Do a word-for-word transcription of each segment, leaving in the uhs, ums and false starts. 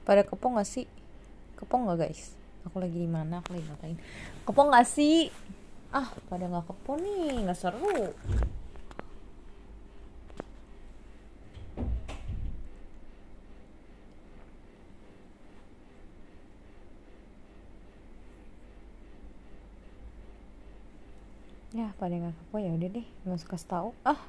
Pada kepo nggak sih? Kepo nggak guys? Aku lagi di mana? Aku lagi ngapain? Kepo nggak sih? Ah, pada nggak kepo nih, nggak seru. Ya, pada nggak kepo ya udah deh, nggak suka tahu. Ah,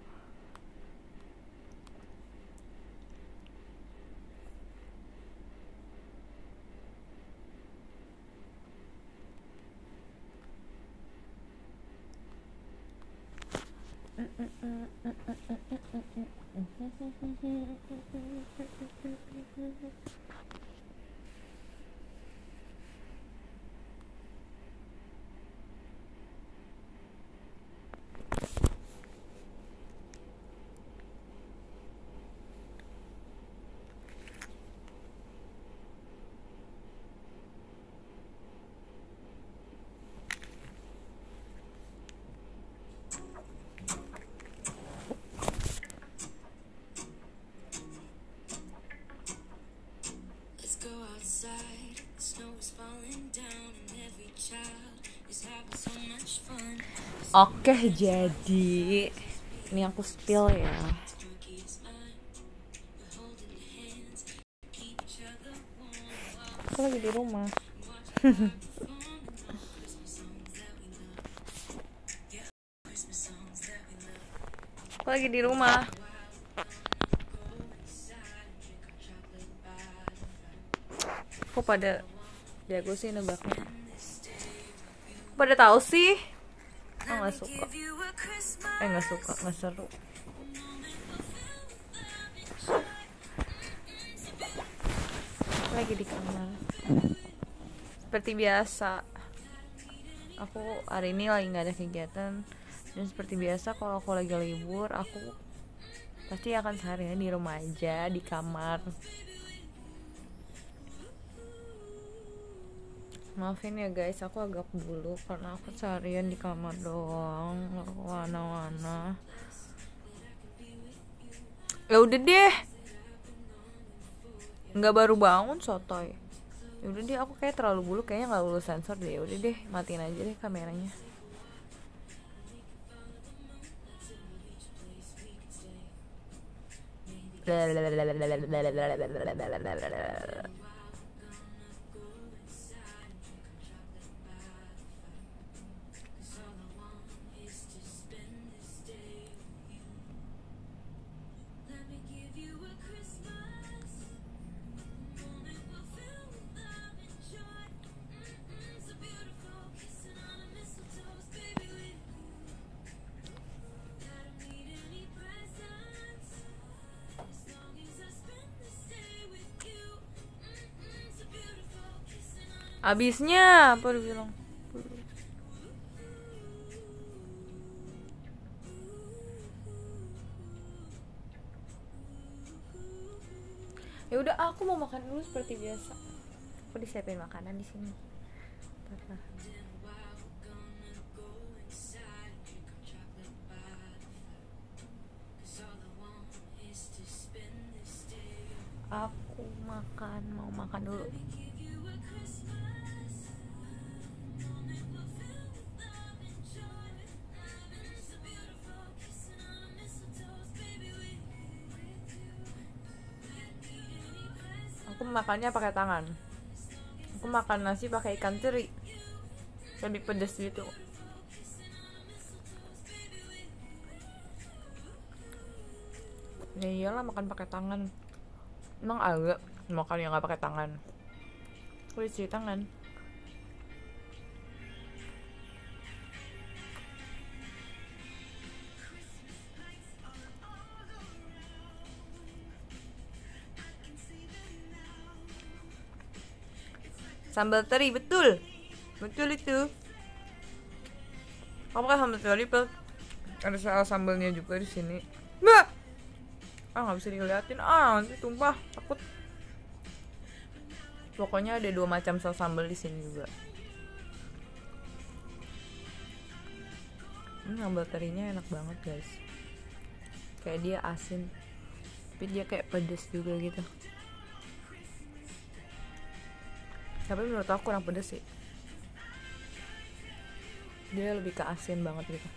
oke, jadi ini aku spill ya. Aku lagi di rumah. Aku lagi di rumah. Kok pada jago sih nebaknya? Pada tahu sih? Oh, nggak suka. Eh nggak suka, nggak seru. Aku lagi di kamar. Seperti biasa. Aku hari ini lagi nggak ada kegiatan. Dan seperti biasa kalau aku lagi libur, aku pasti akan seharian di rumah aja, di kamar. Maafin ya guys, aku agak dulu karena aku seharian di kamar doang, nggak kemana-mana. Ya udah deh, nggak baru bangun sotoy. Ya udah deh, aku kayak terlalu bulu, kayaknya nggak lulus sensor deh. Ya udah deh, matiin aja deh kameranya. Abisnya apa dia bilang? Ya udah, aku mau makan dulu seperti biasa. Aku disiapin makanan di sini. Tata. Aku makan, mau makan dulu. Aku makannya pakai tangan. Aku makan nasi pakai ikan teri, lebih pedas gitu. Ya iyalah, makan pakai tangan. Emang agak makan yang nggak pakai tangan. Aku cuci tangan. Sambal teri, betul, betul itu. Kamu kan sambal teri plus ada saus sambalnya juga di sini. Mbak, ah nggak bisa diliatin, ah nanti tumpah, takut. Pokoknya ada dua macam saus sambal di sini juga. Hmm, sambal terinya enak banget guys. Kayak dia asin, tapi dia kayak pedas juga gitu. Tapi menurut aku kurang pedes sih, dia lebih ke asin banget gitu,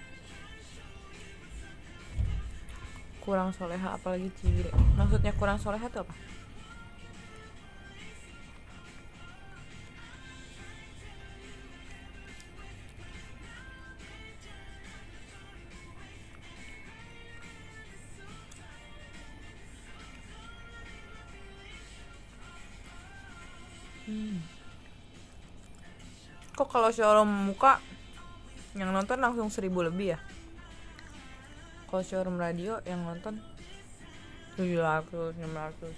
kurang soleha. Apalagi cigire, maksudnya kurang soleha tuh apa? Hmm. Kok kalau showroom muka yang nonton langsung seribu lebih ya? Kalau showroom radio yang nonton tujuh ratus, enam ratus.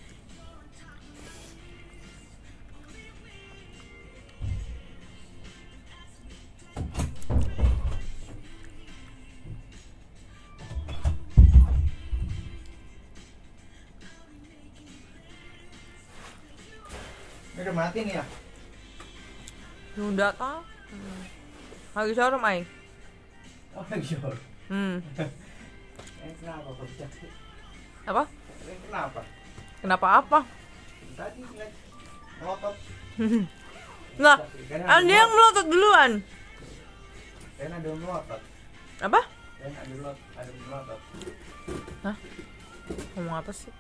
Ini udah mati nih ya? Udah tau. Hmm. Lagi showroom ay. Oh lagi short. Hmm. Eh kenapa kok pecah sih? Apa? Eh kenapa? Kenapa apa? Tadi ngeliat melotot. Nah, Kan ah, dia yang melotot duluan. Kan ada melotot. Apa? Kan ada melotot, ada melotot. Hah? Ngomong apa sih?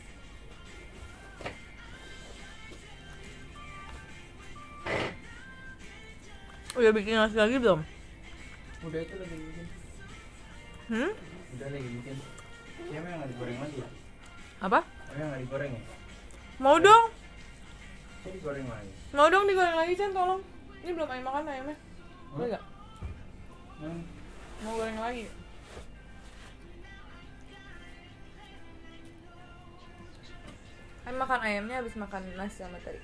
Udah bikin nasi lagi belum? Udah itu lagi bikin. Hmm? Udah lagi bikin. Siapa yang nggak digoreng lagi? Apa? Siapa yang nggak digoreng ya? Mau dong? Saya digoreng lagi. Mau dong digoreng lagi, Chan, tolong. Ini belum ayam makan ayamnya. Boleh gak? Hmm. Mau goreng lagi. Ayam makan ayamnya habis makan nasi sama tadi.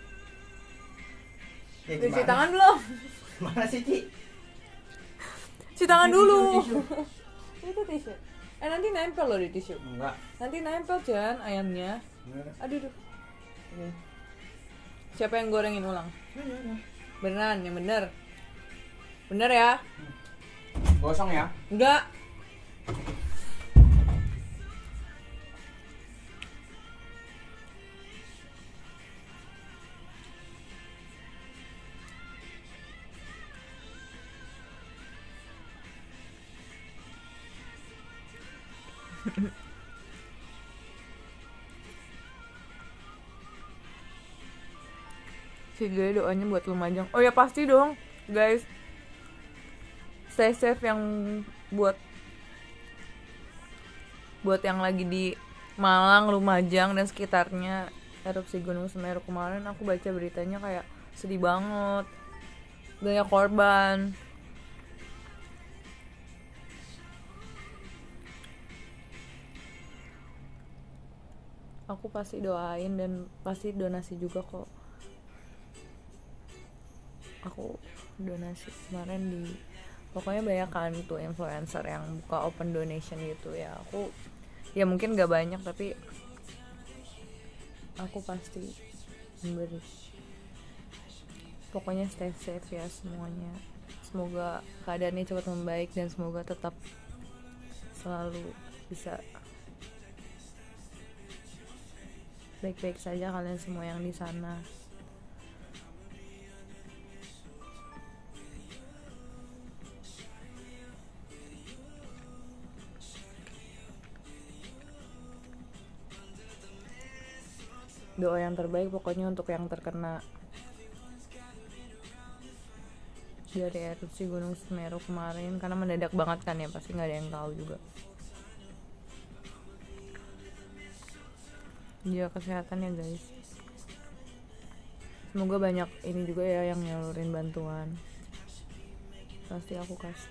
Ya, Cuci gimana? tangan belum? Mana sih Ci? Cuci tangan dulu. Tisu, Itu tisu. Eh nanti nempel loh di tisu. Enggak. Nanti nempel, Chan, ayamnya. Enggak. Aduh, aduh. Ini. Siapa yang gorengin ulang? Beneran, yang bener. Bener ya? Gosong ya? Enggak. Si Gue doanya buat Lumajang. Oh ya pasti dong, guys. Stay safe yang buat buat yang lagi di Malang, Lumajang dan sekitarnya erupsi Gunung Semeru kemarin. Aku baca beritanya kayak sedih banget, banyak korban. Aku pasti doain dan pasti donasi juga kok. Aku donasi kemarin di, pokoknya banyak kan tuh influencer yang buka open donation gitu ya. Aku ya mungkin gak banyak tapi aku pasti memberi. Pokoknya stay safe ya semuanya. Semoga keadaannya cepat membaik dan semoga tetap selalu bisa baik-baik saja kalian semua yang di sana. Doa yang terbaik pokoknya untuk yang terkena dari erupsi Gunung Semeru kemarin, karena mendadak banget kan ya, pasti nggak ada yang tahu juga. Jaga kesehatan ya guys. Semoga banyak ini juga ya yang nyalurin bantuan. Pasti aku kasih.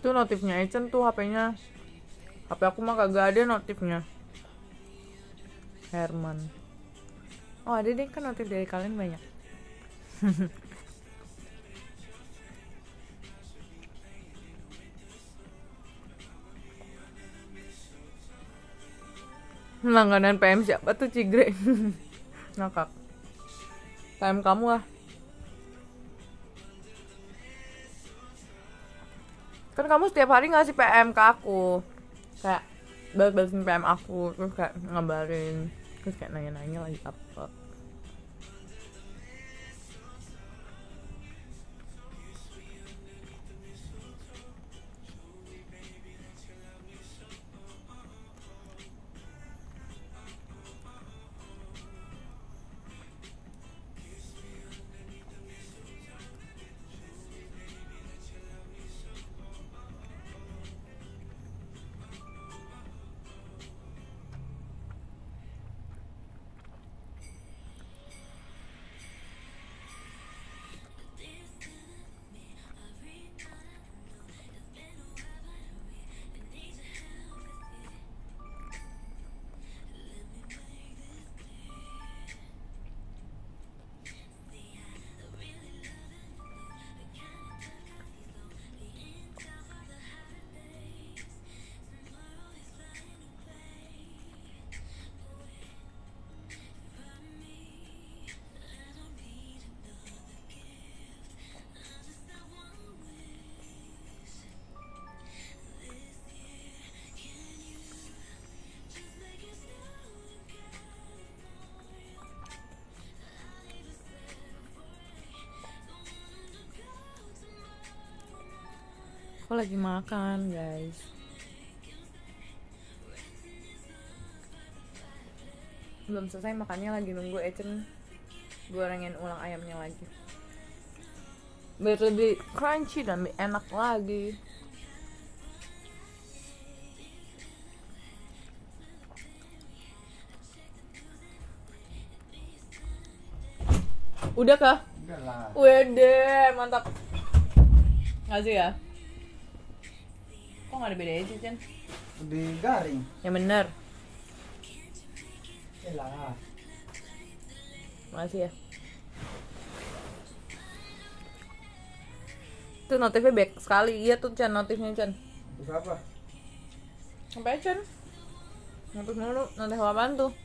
Tuh notifnya Ecen tuh H P-nya. H P aku mah kagak ada notifnya. Herman. Oh ada deh, kan notif dari kalian banyak. Langganan P M siapa tuh Cigre? Ngakak. P M kamu lah. Kan kamu setiap hari ngasih P M ke aku, kayak balas-balasin P M aku, terus kayak ngabarin, terus kayak nanya-nanya lagi apa. Aku lagi makan guys. Belum selesai makannya, lagi nunggu Ecen gorengin ulang ayamnya lagi biar lebih crunchy dan lebih enak lagi. Udah kah? Udah lah. Wede, mantap. Ngasih ya? Kok gak ada bedanya sih, Cen? Lebih garing. Yang bener. Yalah. Makasih ya. Tuh notifnya back sekali. Iya tuh Cen, notifnya Cen. Terus apa? Sampai Cen. Notif mulu, notif apaan tuh?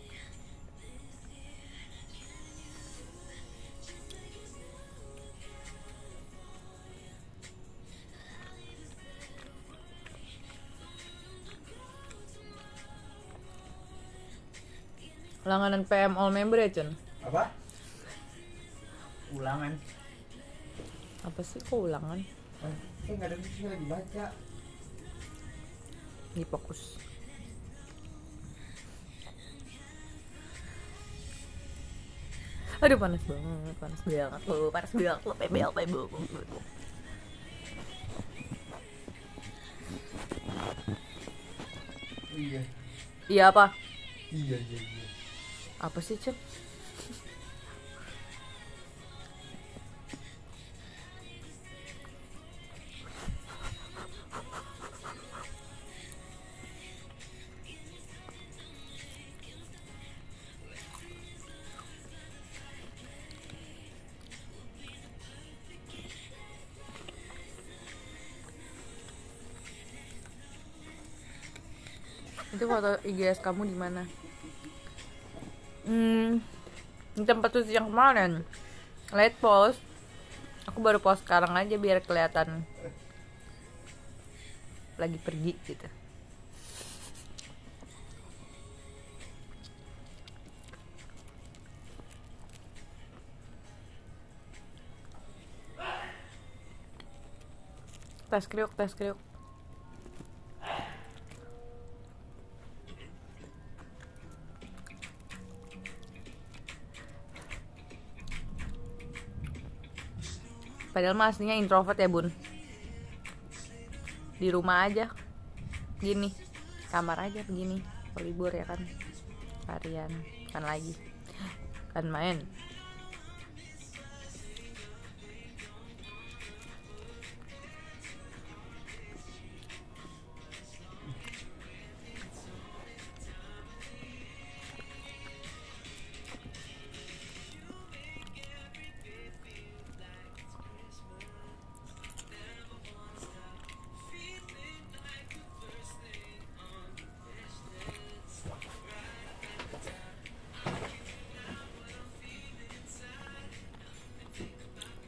Langganan P M all member ya Cen? Apa? Ulangan. Apa sih kok ulangan? Eh nggak ada musik lagi baca. Di fokus. Aduh panas banget, panas banget lu, panas banget lu, pebel pebel. Iya. Iya apa? Iya iya iya. Apa sih Cen? Itu foto I G S kamu di mana? Hmm, di tempat cuci yang kemarin. Late post. Aku baru post sekarang aja biar kelihatan lagi pergi gitu. Tes kriuk, tes kriuk. Padahal mah aslinya introvert ya bun. Di rumah aja gini, kamar aja begini, kalau libur ya kan, harian kan lagi kan main.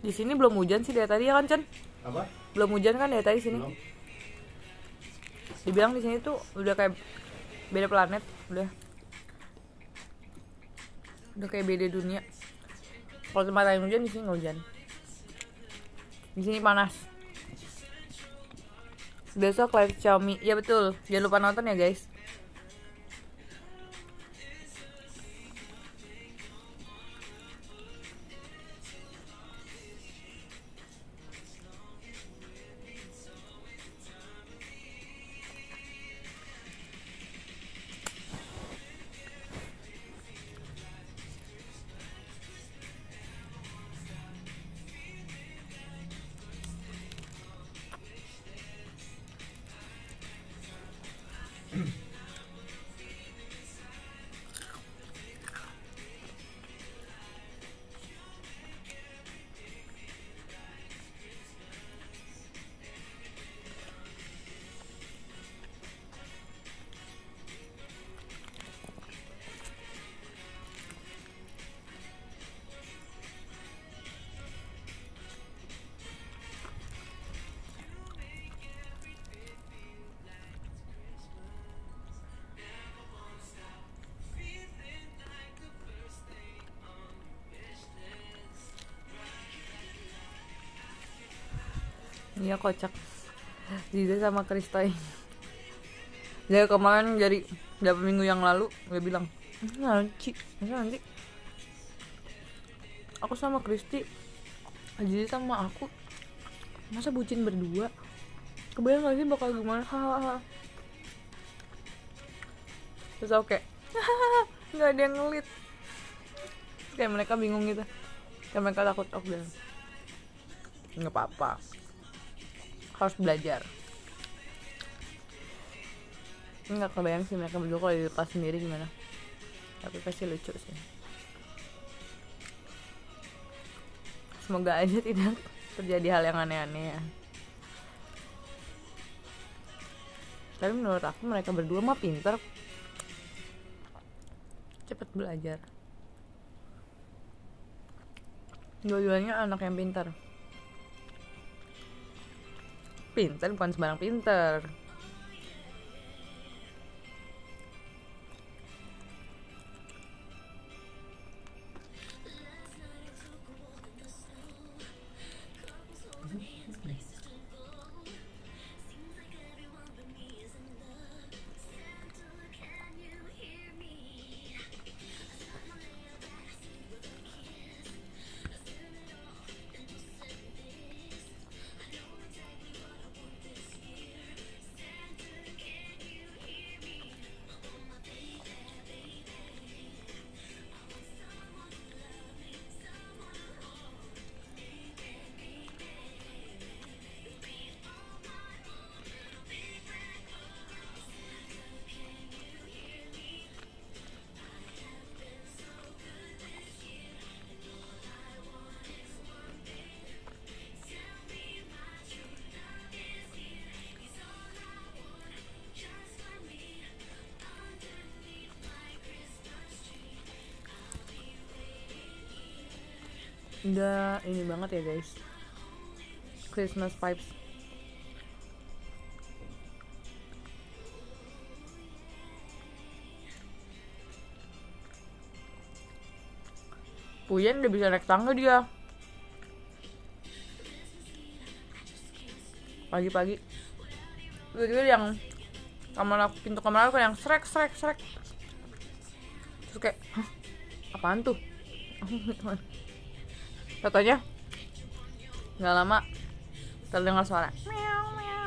Di sini belum hujan sih dari tadi ya kan, Chan? Apa? Belum hujan kan dari tadi sini? Belum. Dibilang di sini tuh udah kayak beda planet, udah. Udah kayak beda dunia. Kalau tempat lain hujan, di sini nggak hujan. Di sini panas. Besok live Xiaomi. Ya betul. Jangan lupa nonton ya, guys. Iya kocak. Ziza sama Kristoy. Jadi kemarin jadi beberapa minggu yang lalu dia bilang, nanti, nanti aku sama Kristi, Ziza sama aku, masa bucin berdua? Kebayang gak sih bakal gimana? Hahaha. Terus aku kayak, nggak ada yang ngelit. Kayak mereka bingung gitu. Kayak mereka takut. Aku bilang, nggak apa-apa. Harus belajar. Nggak kebayang sih mereka berdua kalau dilepas sendiri gimana. Tapi pasti lucu sih. Semoga aja tidak terjadi hal yang aneh-aneh ya. Tapi menurut aku mereka berdua mah pinter, cepet belajar. Dua-duanya anak yang pintar. Pintar bukan sembarang pintar. Udah ini banget ya guys, Christmas vibes. Puyen udah bisa naik tangga dia pagi-pagi. Gitu yang kamar aku, pintu kamar aku yang srek srek srek. Terus kayak, hah, apaan tuh? Contohnya nggak lama terdengar suara meow meow.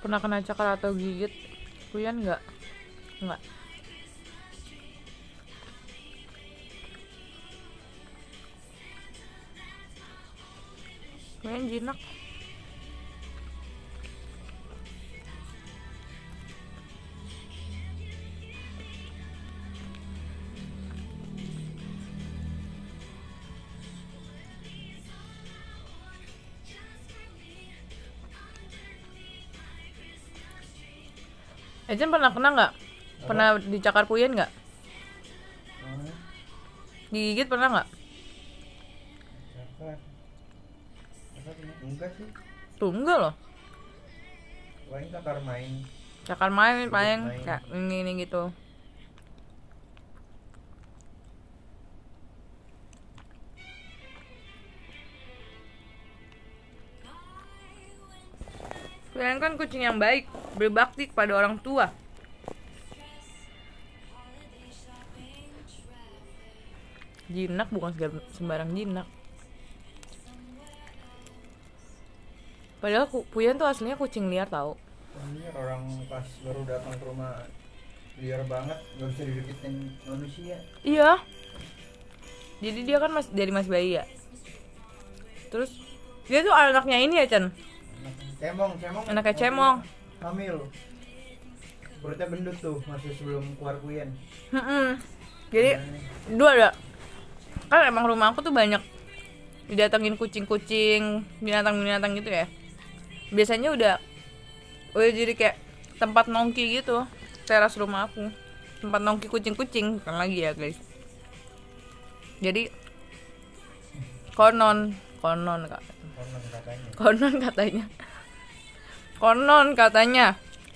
Pernah kena cakar atau gigit Puyan nggak? Nggak. Puyan jinak. Ejen pernah kena nggak? Pernah dicakar Puyan nggak? Hmm. Digigit pernah nggak? Cakar. Cakar ini enggak sih. Tuh enggak loh. Paling cakar main. Cakar main paling main. kayak ini ini gitu. Puyan kan kucing yang baik, berbakti kepada orang tua. Jinak bukan segala- sembarang jinak. Padahal ku- Puyan tuh aslinya kucing liar tau. Ini orang pas baru datang ke rumah liar banget, nggak bisa dideketin manusia. Iya. Jadi dia kan mas dari mas bayi ya. Terus dia tuh anaknya ini ya Chan. Cemong, cemong. Anaknya Cemong. Hamil. Perutnya gendut tuh, masih sebelum keluar Puyan. Mm-mm. Jadi dua ada. Kan emang rumah aku tuh banyak didatengin kucing-kucing, binatang-binatang gitu ya. Biasanya udah udah jadi kayak tempat nongki gitu, teras rumah aku. Tempat nongki kucing-kucing, bukan lagi ya, guys. Jadi konon, konon Kak. Konon katanya. Konon katanya. Konon katanya.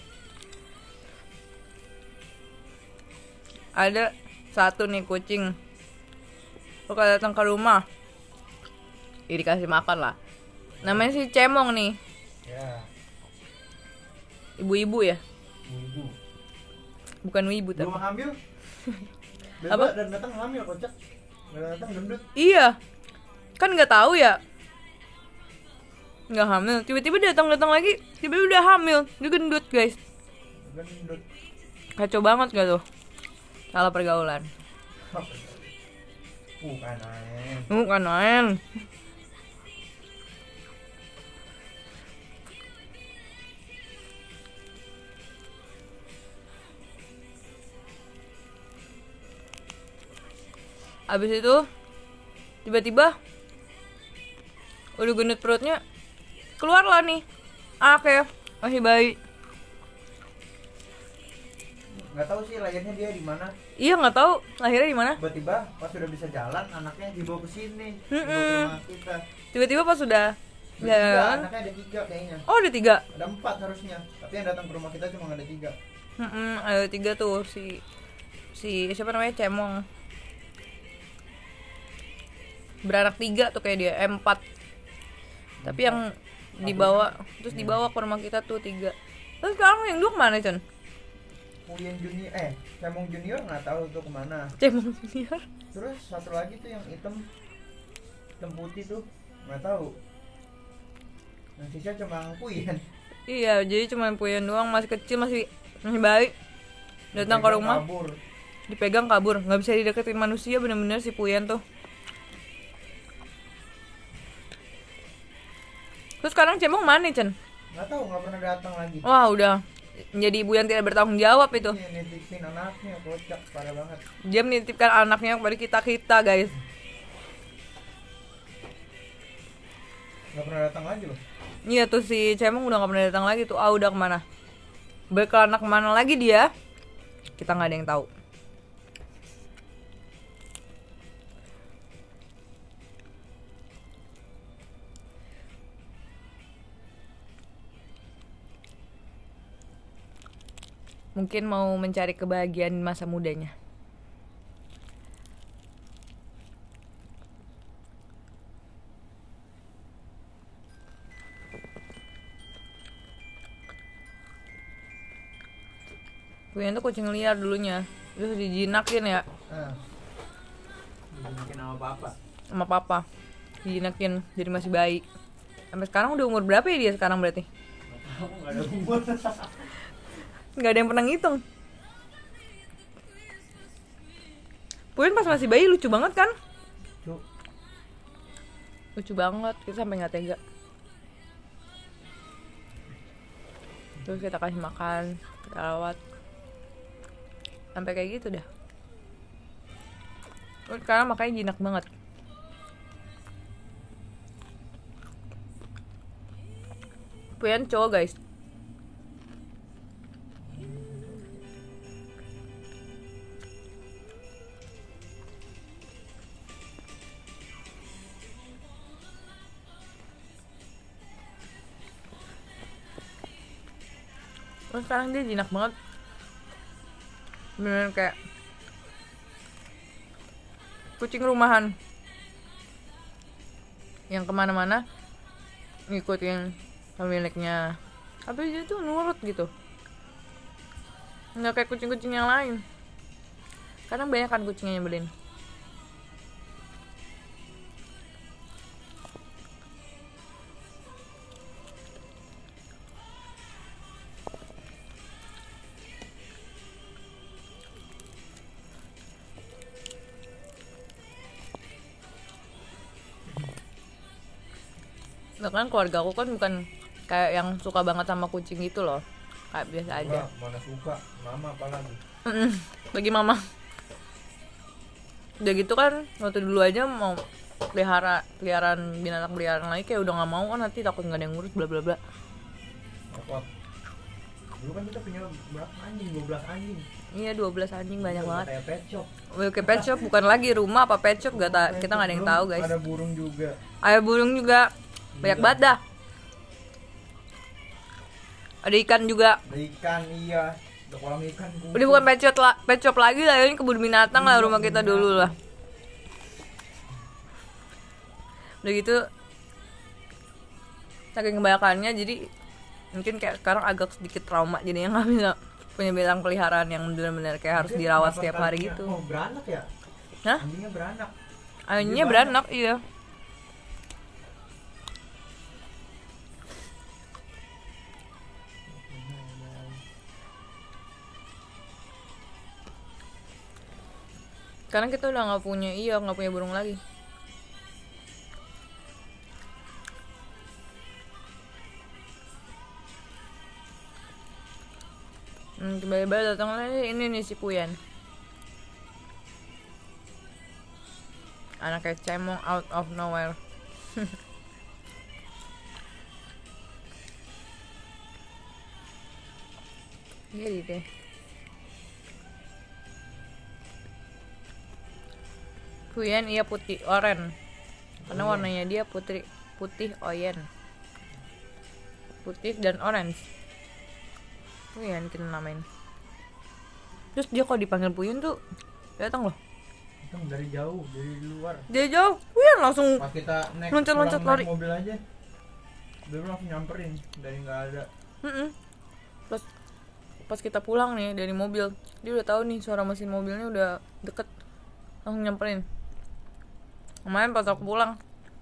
Ada satu nih kucing. Lu kalau datang ke rumah, ya dikasih makan lah. Namanya si Cemong nih. Ya, Ibu-ibu ya? ibu. Bukan wibu tapi. Belum hamil. Apa? Apa? Dan datang hamil kocak. Dan datang gendut. Iya. Kan nggak tahu ya. Nggak hamil. Tiba-tiba datang-datang lagi, tiba-tiba udah hamil. Dia gendut, guys. Gendut. Kacau banget gak tuh? Salah pergaulan. Bukan aneh. Bukan main. Abis itu tiba-tiba udah gendut perutnya, keluar lah nih anaknya masih bayi. Nggak tahu sih lahirnya dia di mana. Iya nggak tahu lahirnya di mana. Tiba-tiba pas sudah bisa jalan, anaknya dibawa ke sini, dibawa ke Mm-mm. rumah kita. Tiba-tiba pas sudah Ada tiga, jalan, anaknya ada tiga kayaknya. oh ada tiga. Ada empat harusnya, tapi yang datang ke rumah kita cuma ada tiga. Mm-mm, ada tiga tuh si si siapa namanya Cemong. Beranak tiga tuh kayak dia, eh, empat. Tapi yang dibawa terus dibawa ke rumah kita tuh tiga. Terus sekarang yang dua kemana Con? Puyan Junior, eh Cemong Junior nggak tahu tuh kemana. Cemong Junior. Terus satu lagi tuh yang hitam, hitam putih tuh nggak tahu. Yang sisa cuma Puyan. Iya, jadi cuma Puyan doang, masih kecil, masih masih bayi. Datang ke Dipegang rumah, kabur. dipegang kabur, nggak bisa dideketin manusia, bener-bener si Puyan tuh. Terus sekarang Cemong mana Cen? Nggak tahu, nggak pernah datang lagi. Wah udah menjadi ibu yang tidak bertanggung jawab itu. Ini nitipin anaknya, kocak parah banget. Dia menitipkan anaknya kepada kita kita guys. Nggak pernah datang lagi loh. Iya tuh si Cemong udah nggak pernah datang lagi tuh. Ah udah kemana? Berkelana kemana lagi dia? Kita nggak ada yang tahu. Mungkin mau mencari kebahagiaan di masa mudanya. Punya tuh kucing liar dulunya. Terus dijinakin ya Nah, bikin sama papa. sama papa. Dijinakin jadi masih bayi. Sampai sekarang udah umur berapa ya dia sekarang berarti? Nggak Aku nggak ada umur. Nggak ada yang pernah ngitung. Puin pas masih bayi lucu banget kan? Cuk. Lucu banget, kita sampai nggak tega. Terus kita kasih makan, kita rawat, sampai kayak gitu dah. Terus sekarang makanya jinak banget. Puyan cowok guys. Terus sekarang dia jinak banget. Beneran kayak kucing rumahan yang kemana-mana ngikutin pemiliknya. Tapi dia tuh nurut gitu, nggak kayak kucing-kucing yang lain. Kadang banyak kan kucing yang nyebelin. Bahkan keluarga aku kan bukan kayak yang suka banget sama kucing gitu loh, kayak biasa aja. Wah, mana suka, mama apalagi. Bagi mama udah gitu kan, waktu dulu aja mau pelihara peliharaan binatang peliharaan lagi kayak udah nggak mau kan, nanti takut nggak ada yang ngurus bla bla bla. Apa? Dulu kan kita punya berapa anjing? dua belas anjing. Iya, dua belas anjing, banyak Udah banget. Kayak pet shop. Well, kayak pet shop, bukan lagi rumah apa pet shop, gak ta- kita nggak ada yang tahu guys. Ada burung juga. Ada burung juga, banyak banget dah. Ada ikan juga. Ada ikan, iya. Ada kolam ikan. Kumpul. Udah bukan pet shop, la- pet shop lagi lah, ini kebun binatang lah rumah kita dulu lah. Udah gitu saking kebanyakannya, jadi mungkin kayak sekarang agak sedikit trauma, jadi yang nggak bisa punya binatang peliharaan yang benar-benar kayak harus Mungkin dirawat kenapa setiap hari tadinya- gitu. Oh, beranak ya? Hah? Anjingnya beranak. Anjingnya Dia beranak, iya. Karena kita udah nggak punya, iya nggak punya burung lagi. Hmm, tiba-tiba datang lagi ini nih si Puyan. Anaknya cemong out of nowhere. Jadi deh. Puyan iya putih oren. Karena Oyen. warnanya dia putih putih oyen. Putih dan orange. Puyan kita namain. Terus dia kalau dipanggil Puyan tuh datang loh. Datang dari jauh, dari luar. Dia jauh, Puyan langsung Pas kita naik loncat-loncat pulang lari. naik mobil aja, dia langsung nyamperin dari nggak ada. Mm-mm. Pas pas kita pulang nih dari mobil, dia udah tahu nih suara mesin mobilnya udah deket, langsung nyamperin. Kemarin pas aku pulang,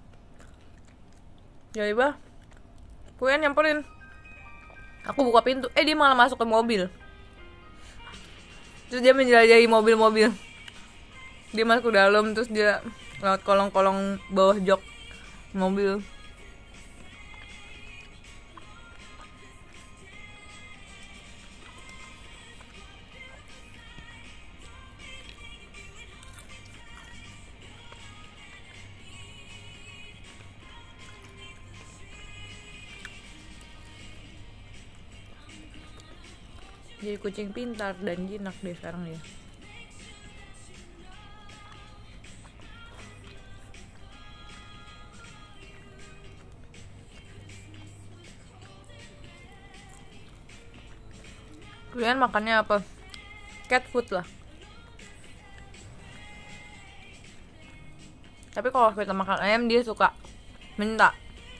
jadi bah, Puyan nyamperin. Aku buka pintu, eh dia malah masuk ke mobil. Terus dia menjelajahi mobil-mobil. Dia masuk ke dalam, terus dia lewat kolong-kolong bawah jok mobil. Jadi kucing pintar dan jinak deh sekarang dia. Kalian makannya apa? Cat food lah. Tapi kalau kita makan ayam dia suka minta.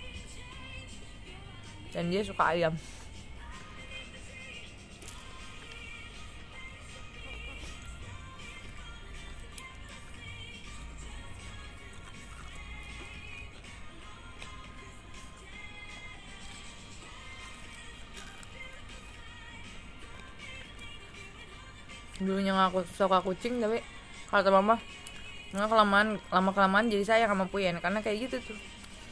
Dan dia suka ayam. Dulunya ngaku suka kucing, tapi kata mama nggak, kelamaan lama kelamaan jadi sayang sama Puyen karena kayak gitu tuh.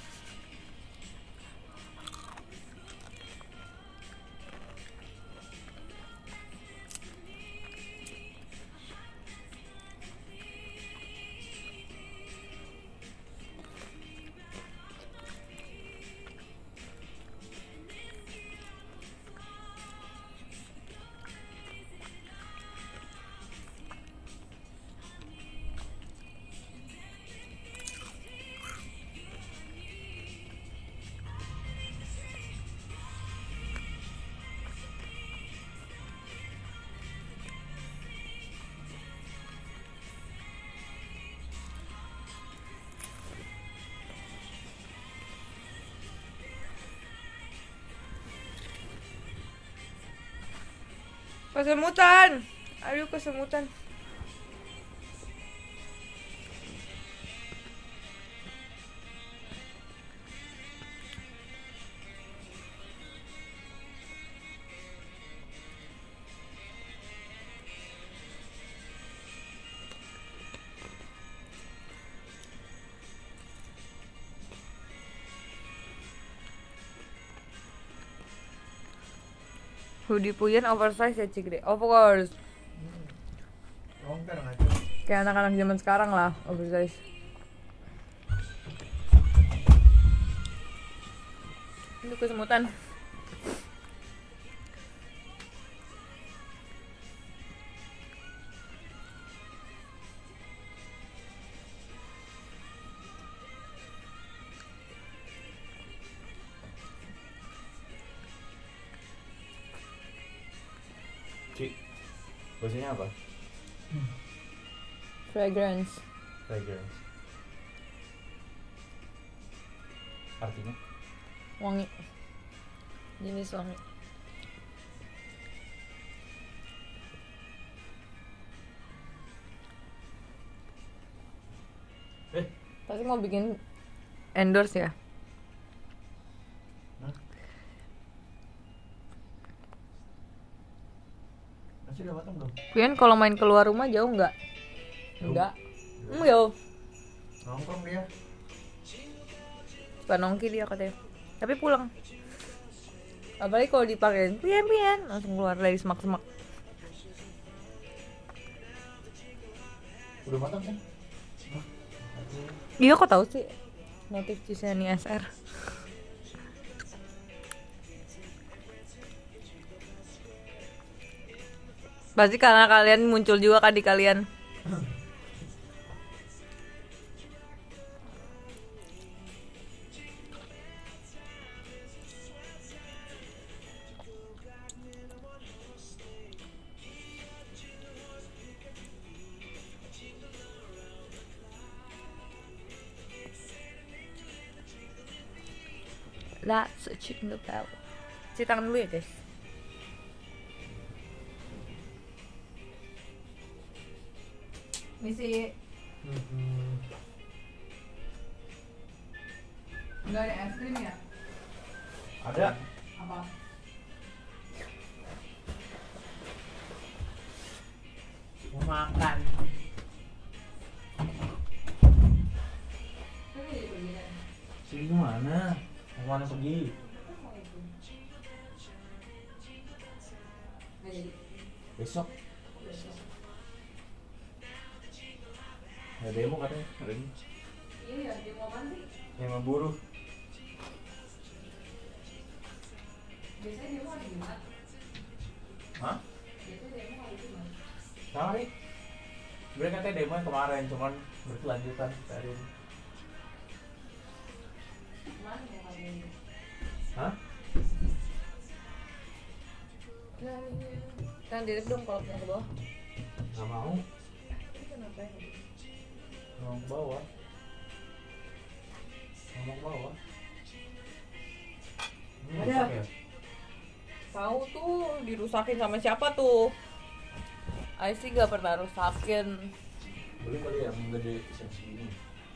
Kesemutan, aduh kesemutan. Hoodie Puyen oversize ya Cikri, of course. Longgar ngaco. Kayak anak-anak zaman sekarang lah, oversize. Itu kesemutan. Cik, bahasanya apa? Fragrance. Fragrance. Artinya? Wangi. Jenis wangi. Eh, Pasti mau bikin endorse ya? Nasi udah matang belum? Puyen kalau main keluar rumah jauh nggak? Enggak. Hmm, jauh. Nongkrong dia. Suka nongki dia katanya. Tapi pulang. Apalagi kalau dipakein Puyen Puyen langsung keluar dari semak-semak. udah matang kan? Iya kok tahu sih? Notif Cisani S R. Pasti karena kalian muncul juga kan di kalian. That's a chicken bell. Cuci tangan dulu ya guys. Misi. Enggak ada es krim ya? Ada. Apa? Mau makan. Sini kemana? Mau mana pergi? Besok. Ada demo katanya hari ini. Iya, demo apaan sih? Demo buruh. Biasanya demo hari Jumat. Hah? Biasanya demo hari Jumat. Tahu nih. Mereka katanya demo yang kemarin, cuman berkelanjutan hari ini. Mana mau hari ini? Hah? Kan direct dong kalau punya ke bawah. Nggak mau. Ini kenapa ya? Nggak mau ke bawah. Nggak mau ke bawah. Hmm, Ada. rusak ya? Tahu tuh dirusakin sama siapa tuh? I sih gak pernah rusakin. Boleh kali yang gede segini.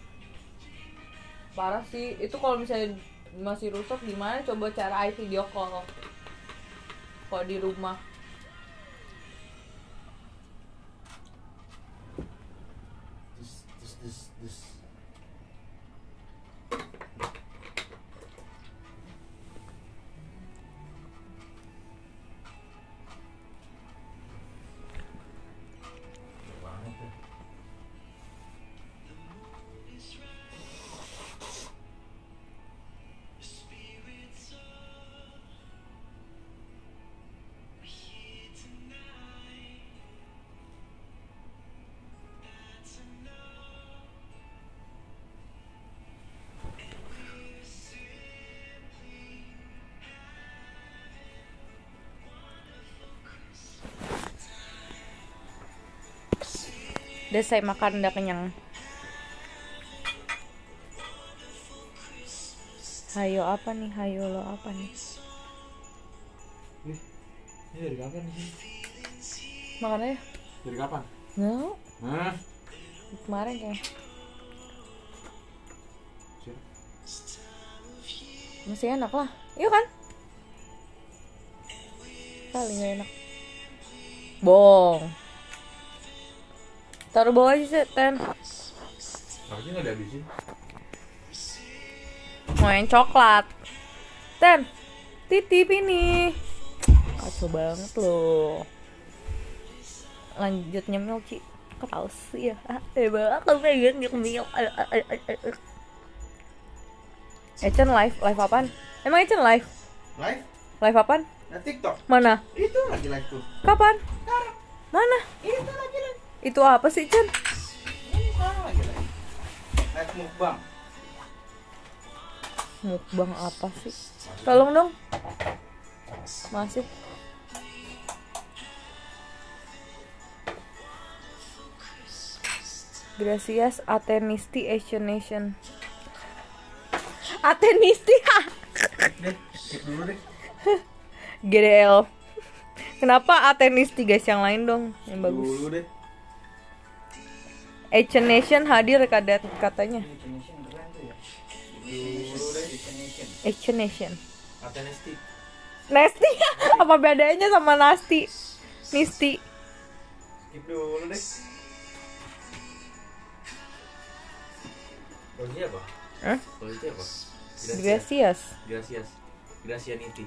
Parah sih. Itu kalau misalnya masih rusak gimana? Coba cara I video call. Kalau di rumah. Udah saya makan, udah kenyang. Hayo apa nih? Hayo lo apa nih? Nih, ini dari kapan nih? Makan aja. Dari kapan? No. Hah? Kemarin kayak. Masih enak lah. Iya kan? Kali gak enak. Bohong. Taruh bawah aja sih, Ten. Harusnya nggak dihabisin. Mau yang coklat. Ten, titip ini. Kacau banget loh. Lanjut nyemil, Ci. Kok tau sih ya? Ah, eh banget aku pengen nyemil. Ecen live, live apaan? Emang Ecen live? Live? Live apaan? Nah, TikTok. Mana? Itu lagi live tuh. Kapan? Sekarang. Mana? Itu lagi live. Itu apa sih, Cen? Ini sekarang lagi live. Live mukbang. Mukbang apa sih? Tolong dong. Masih. Gracias Atenisti Asian Nation. Atenisti. Deh, skip dulu deh. G D L. Kenapa Atenisti guys, yang lain dong yang bagus. Dulu deh. Asian Nation hadir kadet katanya. Destination keren tuh ya. Dulu deh. Destination. Asian Nation. Atenisti. Nasty. Apa bedanya sama Nasty? Nisti. Skip dulu deh. Polisi apa? Hah? Polisi apa? Gracias. Gracias. Gracianiti.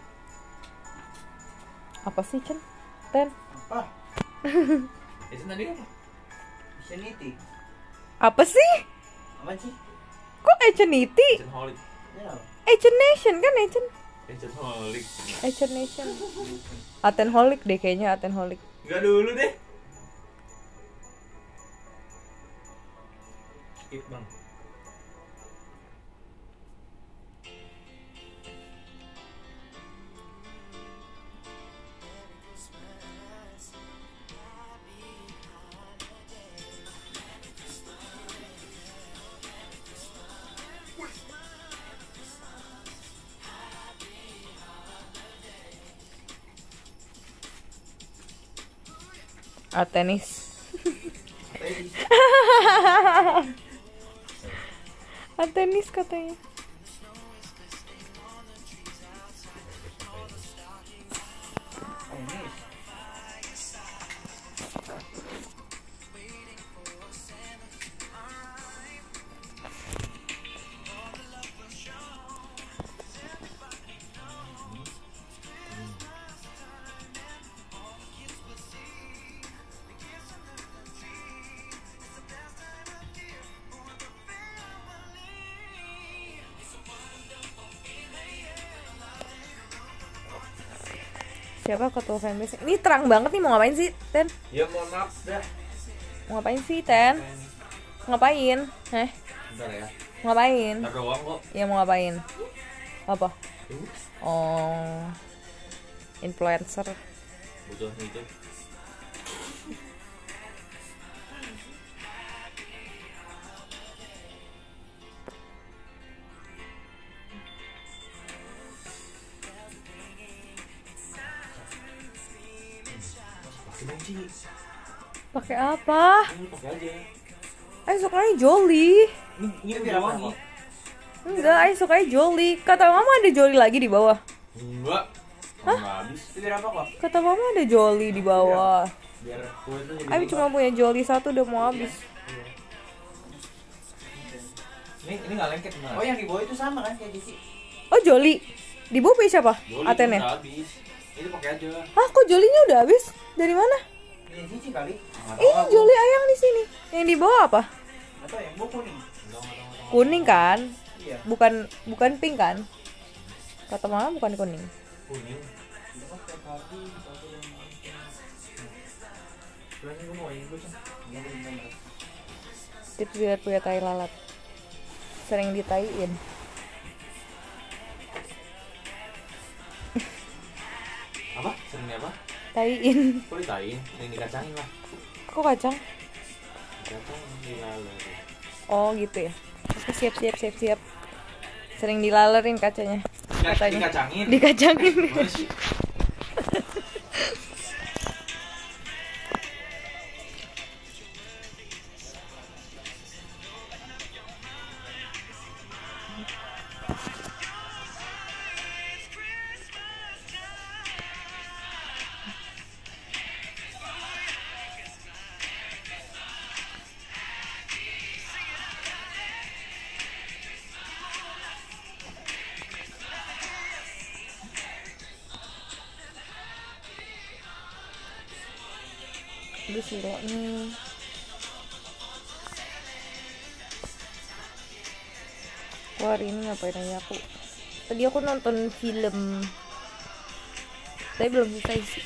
Apa sih, Cen? Ten. Apa? Itu tadi apa? Destinity. Apa sih? Apa sih? Kok Asianity? Asian Holic. Ya. Asian Nation kan Asian. Asian Holic. Asian Nation. Atenholic deh kayaknya, Atenholic. Enggak dulu deh. Skip bang. Atenis. Atenis. Atenis katanya. Atenis. Siapa ketua fanbase? Ini terang banget nih, mau ngapain sih, Ten? Ya mohon maaf dah. Mau ngapain sih, Ten? Ngapain? Eh, Bentar ya. mau ngapain? Ntar doang kok. Ya mau ngapain? Apa? Oh, influencer. Butuh itu. Pakai apa? Ini pakai aja. Ayo sukanya Jolly. Ini ini biar biar apa, wangi. Enggak, ayo sukanya Jolly. Kata mama ada Jolly lagi di bawah. Enggak. Hah? Habis. Itu biar apa kok? Kata mama ada Jolly di bawah. Biar kue itu jadi. Ayo cuma punya Jolly satu udah mau habis. Iya. Ini ini enggak lengket benar. Oh, yang di bawah itu sama kan kayak Cici. Oh, Jolly. Di bawah punya siapa? Joli Aten ya? udah habis. Itu pakai aja. Hah, kok Jolly-nya udah habis? Dari mana? Ini Cici kali. Enggak Ih, Jolly ayang di sini. Yang di bawah apa? Atau yang bawah kuning. Kuning kan? Iya. Bukan bukan pink kan? Kata mama bukan kuning. Kuning. Itu kan setiap hari satu yang Berarti gue mau ini gue sih. yang benar. Tips biar punya tai lalat. Sering ditaiin. Apa? Seringnya apa? Taiin. Kok ditain? Sering dikacangin lah. Kok kacang? Oh gitu ya. Oke, siap siap siap siap. Sering dilalerin kacanya. Katanya. Dikacangin. Dikacangin. Gimana sih? Aduh Siro nih. Wah hari ini ngapain aja aku. Tadi aku nonton film, tapi belum selesai sih.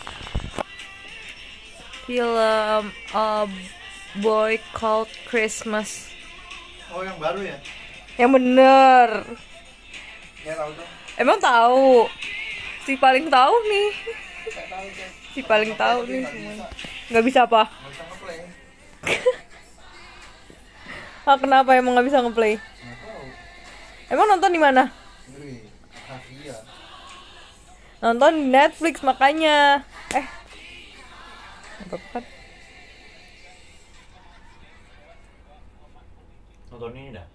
Film A Boy Called Christmas. Oh yang baru ya? Yang bener. Ya tahu tuh. Emang tahu? Si paling tahu nih. Saya tahu kan. Si paling tahu nih Nggak semuanya. bisa. Nggak bisa apa? Nggak bisa ngeplay. Ah, kenapa emang nggak bisa ngeplay? Nggak tahu. Emang nonton di mana? Ngeri. Rahasia. Nonton di Netflix makanya. Eh. Apa kan? Nonton ini dah.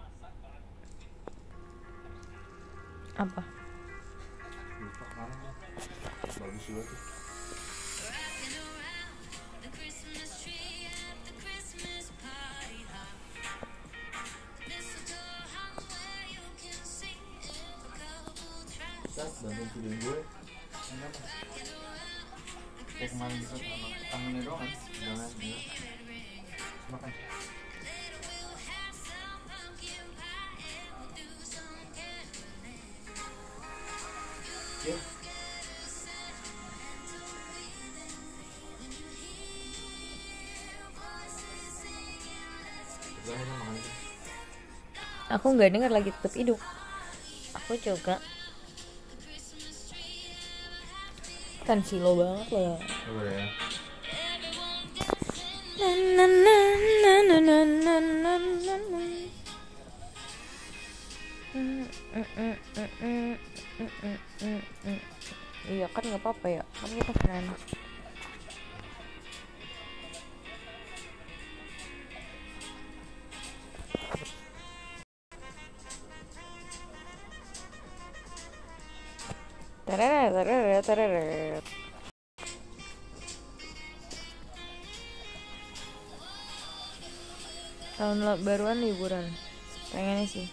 Apa? Lupa kemana. Bagus juga tuh. Bantuin videoin gue. Kenapa? Kayak kemarin gitu sama tangannya doang kan? Jangan, jangan. Makan. Ya. Jangan makan itu. Aku nggak dengar lagi tetap hidup. Aku juga. Kan silo banget lah. Coba ya. Na, na, na, na, na, na, na, na, na, na. Mm, mm, mm, mm, mm, mm, mm, mm. Iya kan nggak apa-apa ya, kan kita friend. Tereret, tereret, tereret. Tahun baruan liburan, pengennya sih.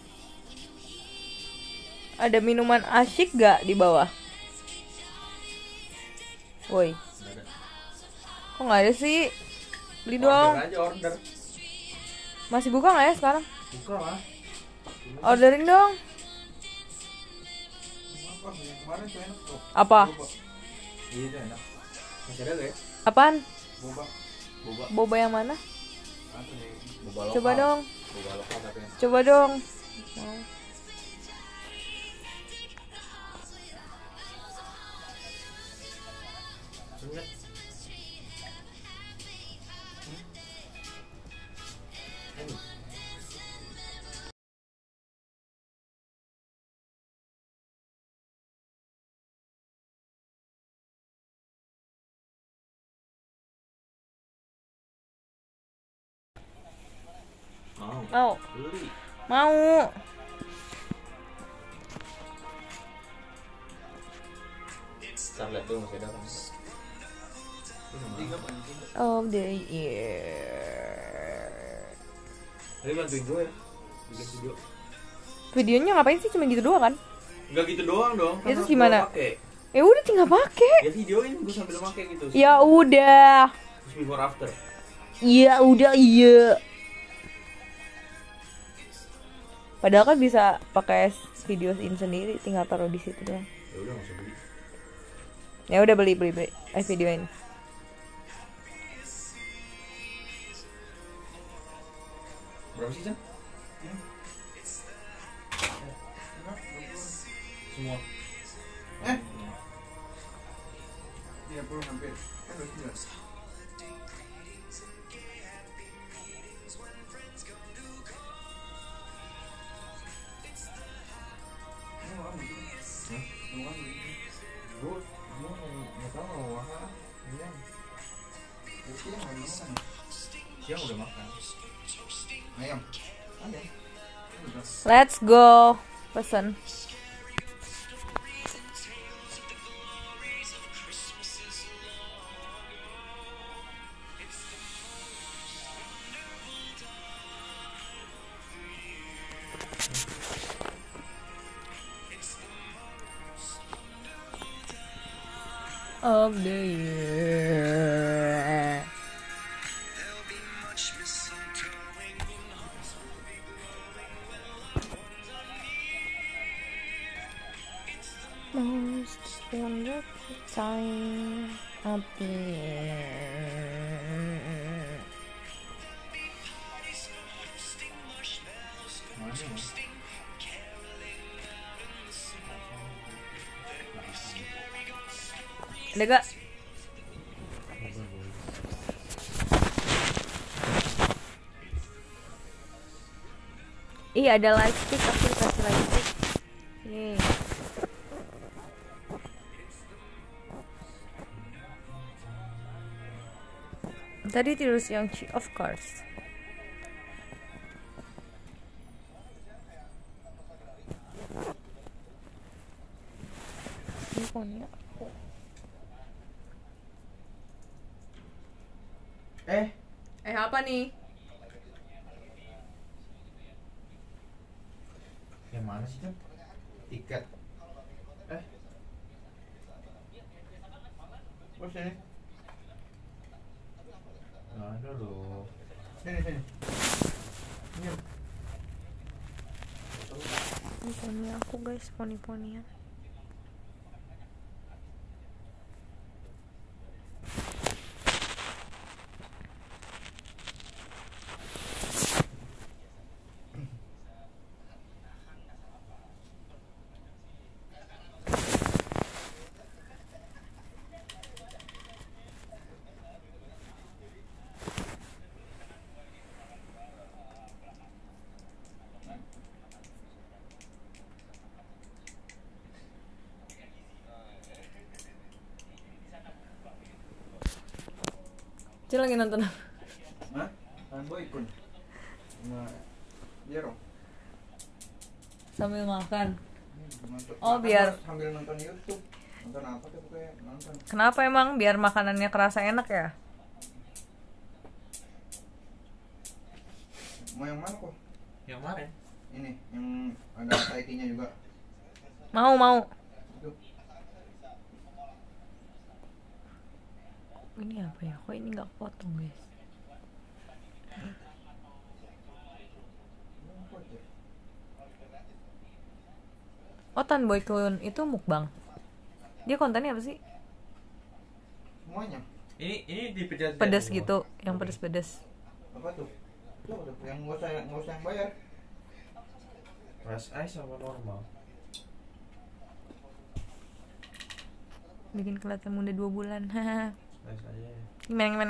Ada minuman asyik gak di bawah? Woi, kok nggak ada sih? Beli dong. Order aja order. Masih buka nggak ya sekarang? Buka lah. Orderin dong. Apa? Yang kemarin tuh enak tuh. Apa? Boba. Iya itu enak. Masih ada gak ya? Apaan? Boba. Boba. Boba yang mana? Apa nih? Boba lokal. Coba dong. Boba lokal tapi enak. Coba dong. Mau. Senyap. Mau. Mau. Beli. Mau. Ntar lihat dulu masih ada kan. Tiga apa nih? Tiga. Of the year. Jadi bantuin gue ya. Bikin video. Videonya ngapain sih, cuma gitu doang kan? Enggak gitu doang dong. Ya, terus harus gimana? gue pakai. Ya udah tinggal pakai. Ya videoin gue sambil pakai gitu. Ya udah. Terus before after. Iya udah iya. Padahal kan bisa pakai videoin sendiri, tinggal taruh di situ doang. Ya udah enggak usah beli. Ya udah beli beli beli. Eh videoin. Berapa sih, Chan? Hmm? Enggak, belum. Semua. Eh? tiga puluh hampir. Kan udah sembilan. Gue gue nggak tahu mau makan. Iya. Itu yang mau makan. Siang udah makan. Ayam. Ada. Udah. Let's go. Pesan. Of the year. Most wonderful time of the year. Mana ya? Ada gak? Ih, ada lightstick, aku dikasih lightstick. Yeay. Tadi tidur siang, of course. Ini pokoknya aku. Eh, Eh, apa nih? Yang mana sih kan? tiket. Eh. Bos sini. Nggak ada loh. Sini sini. Ini. Ini poni aku guys, poni-ponian. Cil lagi nonton apa? Hah? Fanboy kun. Nah, Jero. Sambil makan. Nonton- Oh, makan biar- terus sambil nonton YouTube. Nonton apa tuh pokoknya nonton. Kenapa emang? Biar makanannya kerasa enak ya? Mau yang mana kok? Yang mana? Ini yang ada taikinya juga. Mau, mau. Itu. Ini apa ya? Kok ini nggak potong guys? Oh, Tanboy Kun itu mukbang. Dia kontennya apa sih? Semuanya. Ini ini di pedas Pedas gitu, yang pedas-pedas. Apa tuh? Itu apa tuh? Yang nggak usah nggak usah yang bayar. Rice ice sama normal. Bikin kelihatan muda dua bulan. Rice aja. Gimana gimana?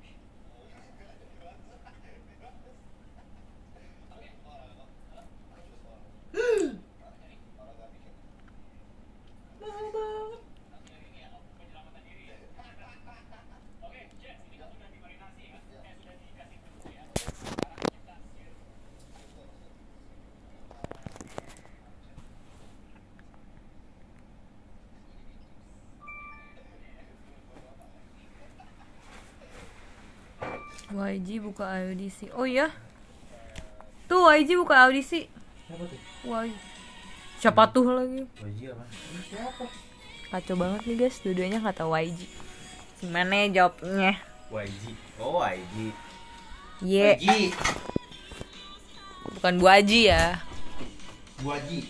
Y G buka audisi. Oh iya. Tuh Y G buka audisi. Siapa tuh? Y. Siapa tuh lagi? Wajib apa? Ini siapa? Kacau banget nih guys, dua-duanya kata Y G. Gimana jawabnya? Y G. Oh Y G. Ye. Haji. Bukan Bu Aji ya. Bu Haji.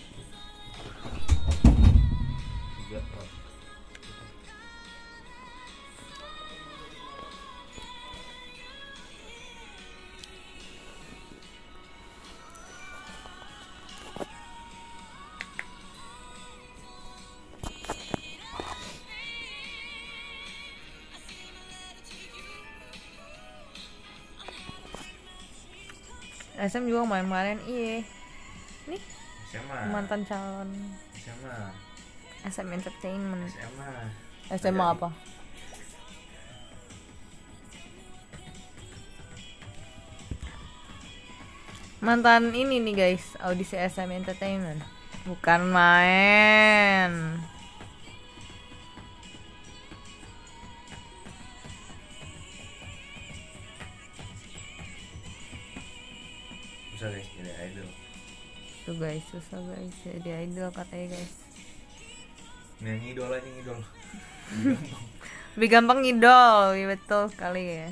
Tiga ton. S M juga main-main, iya. Nih S M A. mantan calon. S M A. S M Entertainment. S M A. S M A apa? Mantan ini nih guys, audisi S M Entertainment. Bukan main. Susah guys jadi idol. Tuh guys, susah guys jadi idol katanya guys. Nyanyi idol aja idol. Lebih gampang idol, iya betul sekali ya.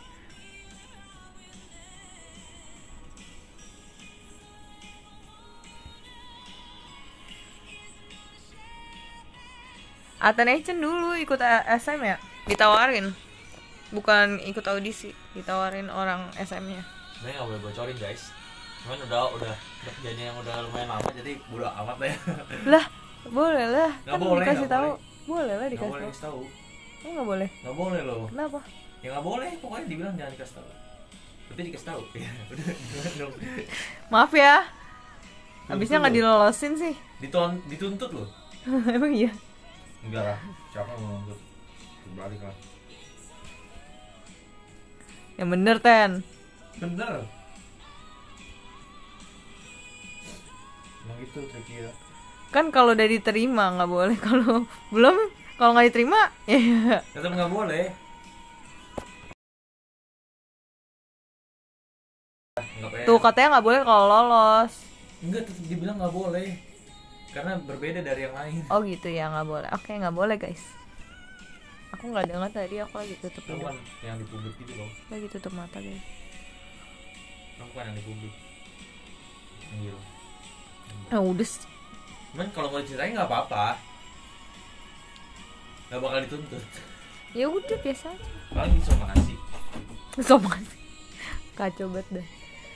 Attention dulu ikut S M ya, ditawarin, bukan ikut audisi, ditawarin orang S M-nya. Sebenarnya nggak boleh bocorin guys, cuman udah udah udah kejadian yang udah lumayan lama jadi bodo amat lah ya. Lah boleh lah, Nggak kan boleh, dikasih nggak tahu, boleh. boleh lah Nggak dikasih boleh tahu. dikasih tahu, Oh nggak boleh, nggak boleh loh. kenapa? Ya nggak boleh, pokoknya dibilang jangan dikasih tahu. Berarti dikasih tahu, ya udah gimana dong? Maaf ya, Tuntut abisnya nggak loh. dilolosin sih. Diton dituntut loh. Emang iya. Enggak lah, siapa mau nuntut? Balik lah. Yang bener Ten. Bener. Emang itu triknya. Kan kalau udah diterima nggak boleh, kalau belum, kalau nggak diterima ya. Tetap nggak boleh. Nggak pengen. Tuh katanya nggak boleh kalau lolos. Enggak, tetap dibilang nggak boleh. Karena berbeda dari yang lain. Oh gitu ya, nggak boleh. Oke nggak boleh guys. Aku nggak dengar tadi, aku lagi tutup Kamu hidung, kan yang di publik gitu loh. lagi tutup mata guys. Kamu kan yang di publik. Gitu. Ah udah sih. Cuman kalau mau diceritain nggak apa-apa. Nggak bakal dituntut. Ya udah biasa aja. Paling somasi. Somasi. Kacau banget dah.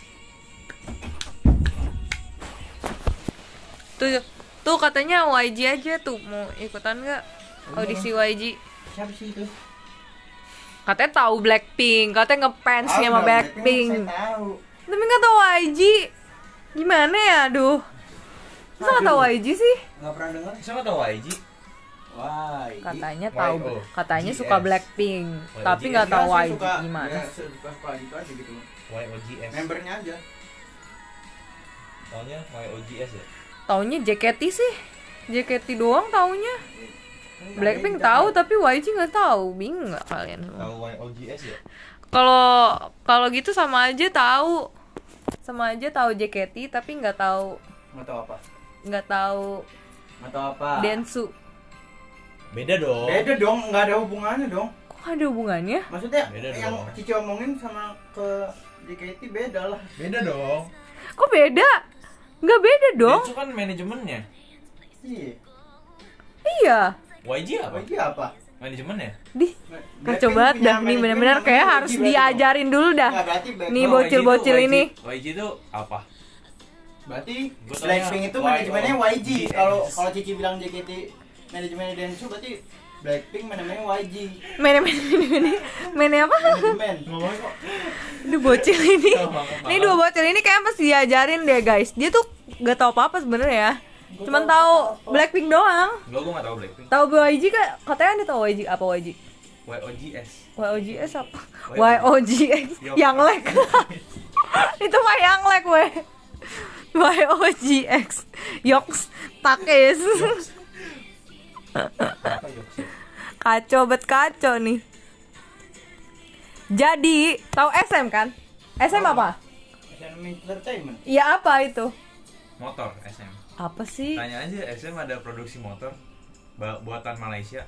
Tuh, tuh katanya Y G aja tuh mau ikutan nggak audisi Y G? Siapa sih itu? Katanya tahu Blackpink, katanya ngefansnya sama Tahu dong, Blackpink. Saya tahu. Tapi nggak tahu Y G. Gimana ya, aduh. Masa nggak tahu Y G sih? Nggak pernah dengar. Siapa tahu Y G? Wah. Katanya Y tahu, O katanya G S. suka Blackpink, Y O tapi G S. nggak tahu Ya, saya Y G suka- gimana. ya, saya suka suka gitu aja gitu. Y O G S. Membernya aja. Taunya Y O G S ya? Taunya J K T sih, J K T doang taunya. Blackpink Kita tahu tapi Y G nggak tahu, bingung nggak kalian semua? Tahu Y O G S ya? Kalau kalau gitu sama aja tahu, sama aja tahu J K T tapi nggak tahu, nggak tahu apa. nggak tahu Nggak tahu apa. Densu. Beda dong. Beda dong, nggak ada hubungannya dong. Kok ada hubungannya? Maksudnya Beda yang dong. Cici omongin sama ke J K T beda lah. Beda dong. Kok beda? Nggak beda dong. Itu kan manajemennya. Iya. Iya. Y G apa? Bagi apa? Manajemennya. Di Blackpink kacau banget punya dah nih, manajemen benar-benar namanya kayak Y G harus berarti dong. diajarin dulu dah. Nggak, berarti Black- Nih Oh, bocil-bocil Y G itu- ini. Y G itu apa? Berarti Gua tanya Blackpink itu Y O manajemennya Y G. G S. Kalau kalau Cici bilang J K T manajemennya Densu, berarti Blackpink manajemennya Y G. Mene mene mene mene mene apa? Manajemen. Ngomong kok. Dua bocil ini. Ngomong, Ini dua bocil ini kayak mesti diajarin deh guys. Dia tuh gak tahu apa-apa sebenarnya. Cuman tahu Blackpink doang. Enggak, gua enggak tahu Blackpink. Tahu Y G kan? Katanya dia tahu Y G apa Y G? Y O G S. Y O G S apa? Y Y O G X Yo. yang lag. Itu mah yang lag weh. Y O G X Yoks Takes. Apa Yoks? Kacau bet kacau nih. Jadi, tahu S M kan? S M apa? S M Entertainment. Iya apa itu? Motor S M. Apa sih? Tanya aja S M ada produksi motor ba- buatan Malaysia.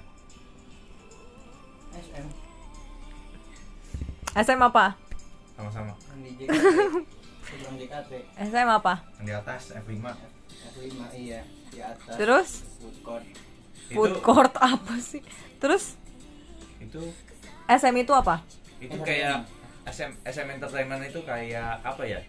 S M. S M apa? Sama-sama. Yang di J K T. Sebelum J K T. S M apa? Yang di atas F lima. F lima iya di atas. Terus Food court. food Itu court apa sih? Terus itu S M itu apa? itu kayak S M S M Entertainment itu kayak apa ya?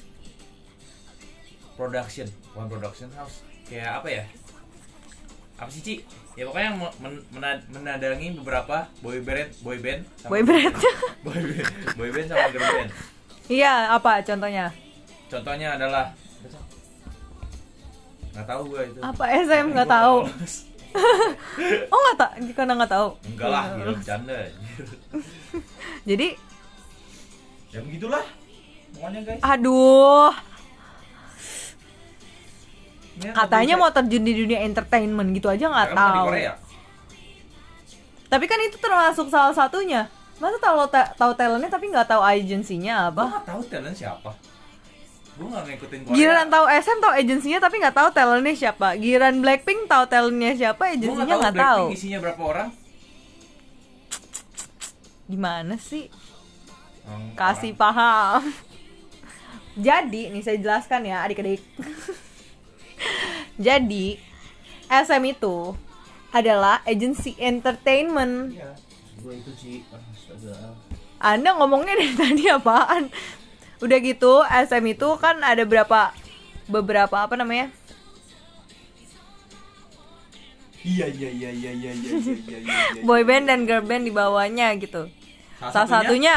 Production, one production house. Kayak apa ya? Apa sih, Ci? Ya pokoknya yang men- mena- menadangi beberapa boy band, boy band, sama Boy band. boy band, boy band sama girl band. Iya, apa contohnya? Contohnya adalah nggak tahu gua itu. Apa S M nggak tahu? S Oh nggak tak, karena nggak tahu. Enggak lah, gila bercanda anjir. Jadi, Ya begitulah. Pokoknya guys. aduh, Ini katanya bisa- mau terjun di dunia entertainment gitu aja nggak Karena bukan di tahu. Korea. Tapi kan itu termasuk salah satunya. Masa tahu ta- tahu talentnya tapi nggak tahu agensinya Gua apa? nggak tahu talent siapa. Gue nggak ngikutin Korea. Giliran tahu S M tahu agensinya tapi nggak tahu talentnya siapa. Giliran Blackpink tahu talentnya siapa, Gua agensinya nggak tahu. Blackpink isinya berapa orang. Gimana sih? Hmm, Kasih orang. paham. Jadi, nih saya jelaskan ya adik-adik. Jadi, S M itu adalah agency entertainment. Iya. Gue itu sih. Astaga. Anda ngomongnya dari tadi apaan? Udah gitu, S M itu kan ada berapa beberapa apa namanya? Iya iya iya iya iya iya iya iya. iya. Boyband dan girlband di bawahnya gitu. Salah Salah satunya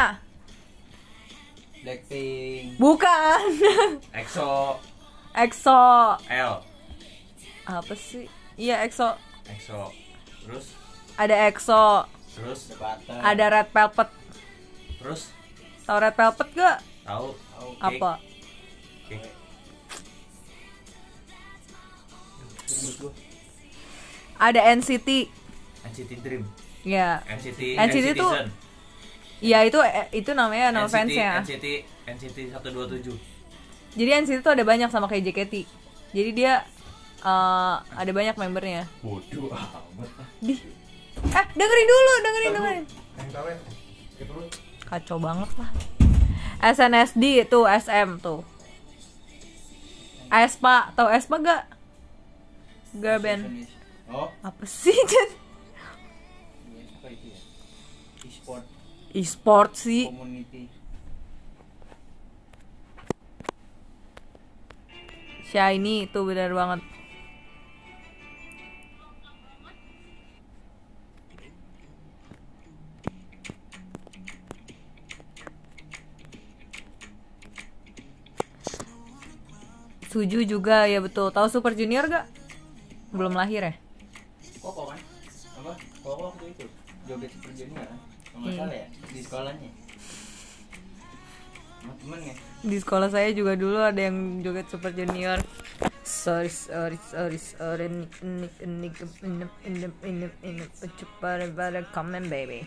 Blackpink. bukan EXO, EXO. L, Apa sih? Iya, EXO. EXO. Terus Ada EXO, terus The Butter. ada Red Velvet. terus Tahu Red Velvet gak? tahu Tahu. Apa? Oke. Rambut gua. Ada N C T. N C T Dream, Ya. N C T, N C T tuh Citizen. Ya itu itu namanya nama N C T, fansnya. N C T, N C T seratus dua puluh tujuh. Jadi N C T tuh ada banyak sama kayak J K T. Jadi dia eh, ada banyak membernya. Bodoh amat. Di Eh, dengerin dulu, dengerin, dengerin. Yang tahu ya? Ya perlu. Kacau banget lah. S N S D tuh, S M tuh. Aespa, tau Aespa gak? Girl band. Oh, Apa sih, Jen? iya, apa itu ya? E-sport E-sport sih. community. Shiny itu benar banget. Suju juga ya betul. Tahu Super Junior gak? Belum lahir ya? Koko kan? Apa? Koko waktu itu joget Super Junior kan? Kalau nggak Hmm. salah ya di sekolahnya. Sama temennya. Di sekolah saya juga dulu ada yang joget Super Junior. Sorry, sorry, sorry, sorry, nik, nik, nik, inem, inem, inem, inem, pada pada come on, baby.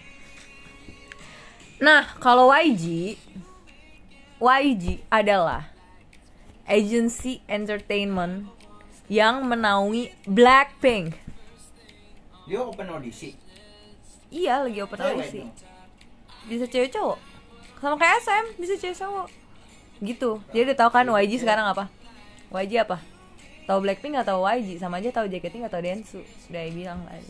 Nah, kalau Y G, Y G adalah agency entertainment yang menaungi Blackpink. Dia open audisi. Iya, lagi open Cewek audisi. dong. Bisa cewek cowok. Sama kayak S M, bisa cewek cowok. Gitu. Jadi udah tahu kan Y G sekarang apa? Y G apa? Tahu Blackpink nggak tahu Y G, sama aja tahu J K T nggak tahu Densu. Sudah bilang tadi.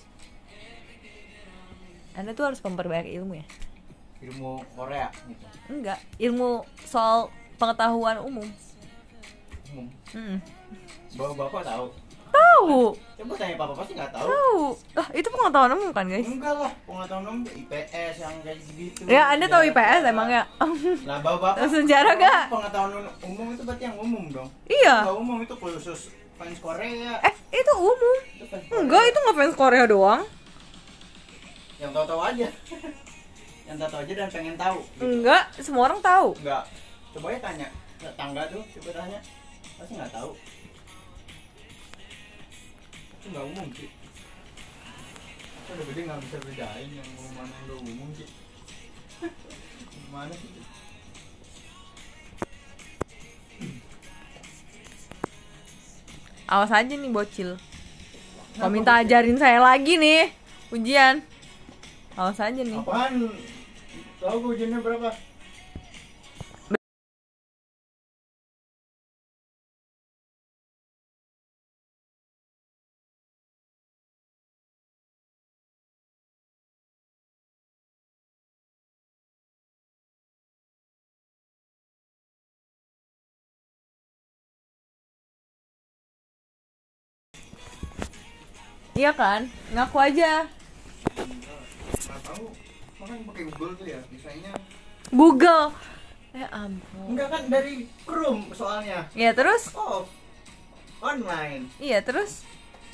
Anda tuh harus memperbanyak ilmu ya. Ilmu Korea gitu. Enggak, ilmu soal pengetahuan umum. Umum. Mm. Bapak-bapak tahu. Tahu, Coba tanya papa pasti nggak tahu. tahu. Ah, itu pengetahuan umum kan, guys? Enggak lah, pengetahuan umum I P S yang kayak gitu. Ya, Anda tahu I P S emang ya? Lah bapak-bapak. Sejarah nggak? Pengetahuan umum itu berarti yang umum dong. Iya. Enggak umum itu khusus fans Korea. Eh, itu umum. Itu fans Korea. Enggak, itu nggak fans Korea doang. Yang tahu-tahu aja. Yang tahu-tahu aja dan pengen tahu. Gitu. Enggak, semua orang tahu. Enggak. Coba ya tanya tetangga tuh, coba tanya. Pasti nggak tahu. Itu nggak umum sih. Kita udah gede nggak bisa bedain yang umum mana yang nggak umum sih. Gimana sih? Awas aja nih bocil. Kalau minta ajarin saya lagi nih ujian. Awas aja nih. Apaan? Tahu gue ujiannya berapa? Iya kan? Ngaku aja. Nggak tahu. Makanya pakai Google tuh ya. Biasanya Google. Ya ampun. enggak kan dari Chrome soalnya. Iya terus? Oh, online. Iya terus?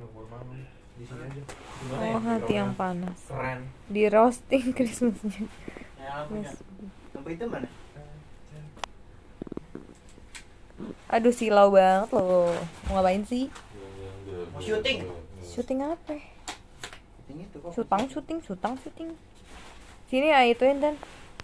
Di sini aja. Oh, hati yang panas. Keren. Di roasting Christmasnya. Ya, punya. Lampu itu mana? Aduh, silau banget loh. Mau ngapain sih? Mau syuting? Syuting apa? Syuting itu kok. Syutang, syuting, syutang, syuting. Sini ya ituin Dan.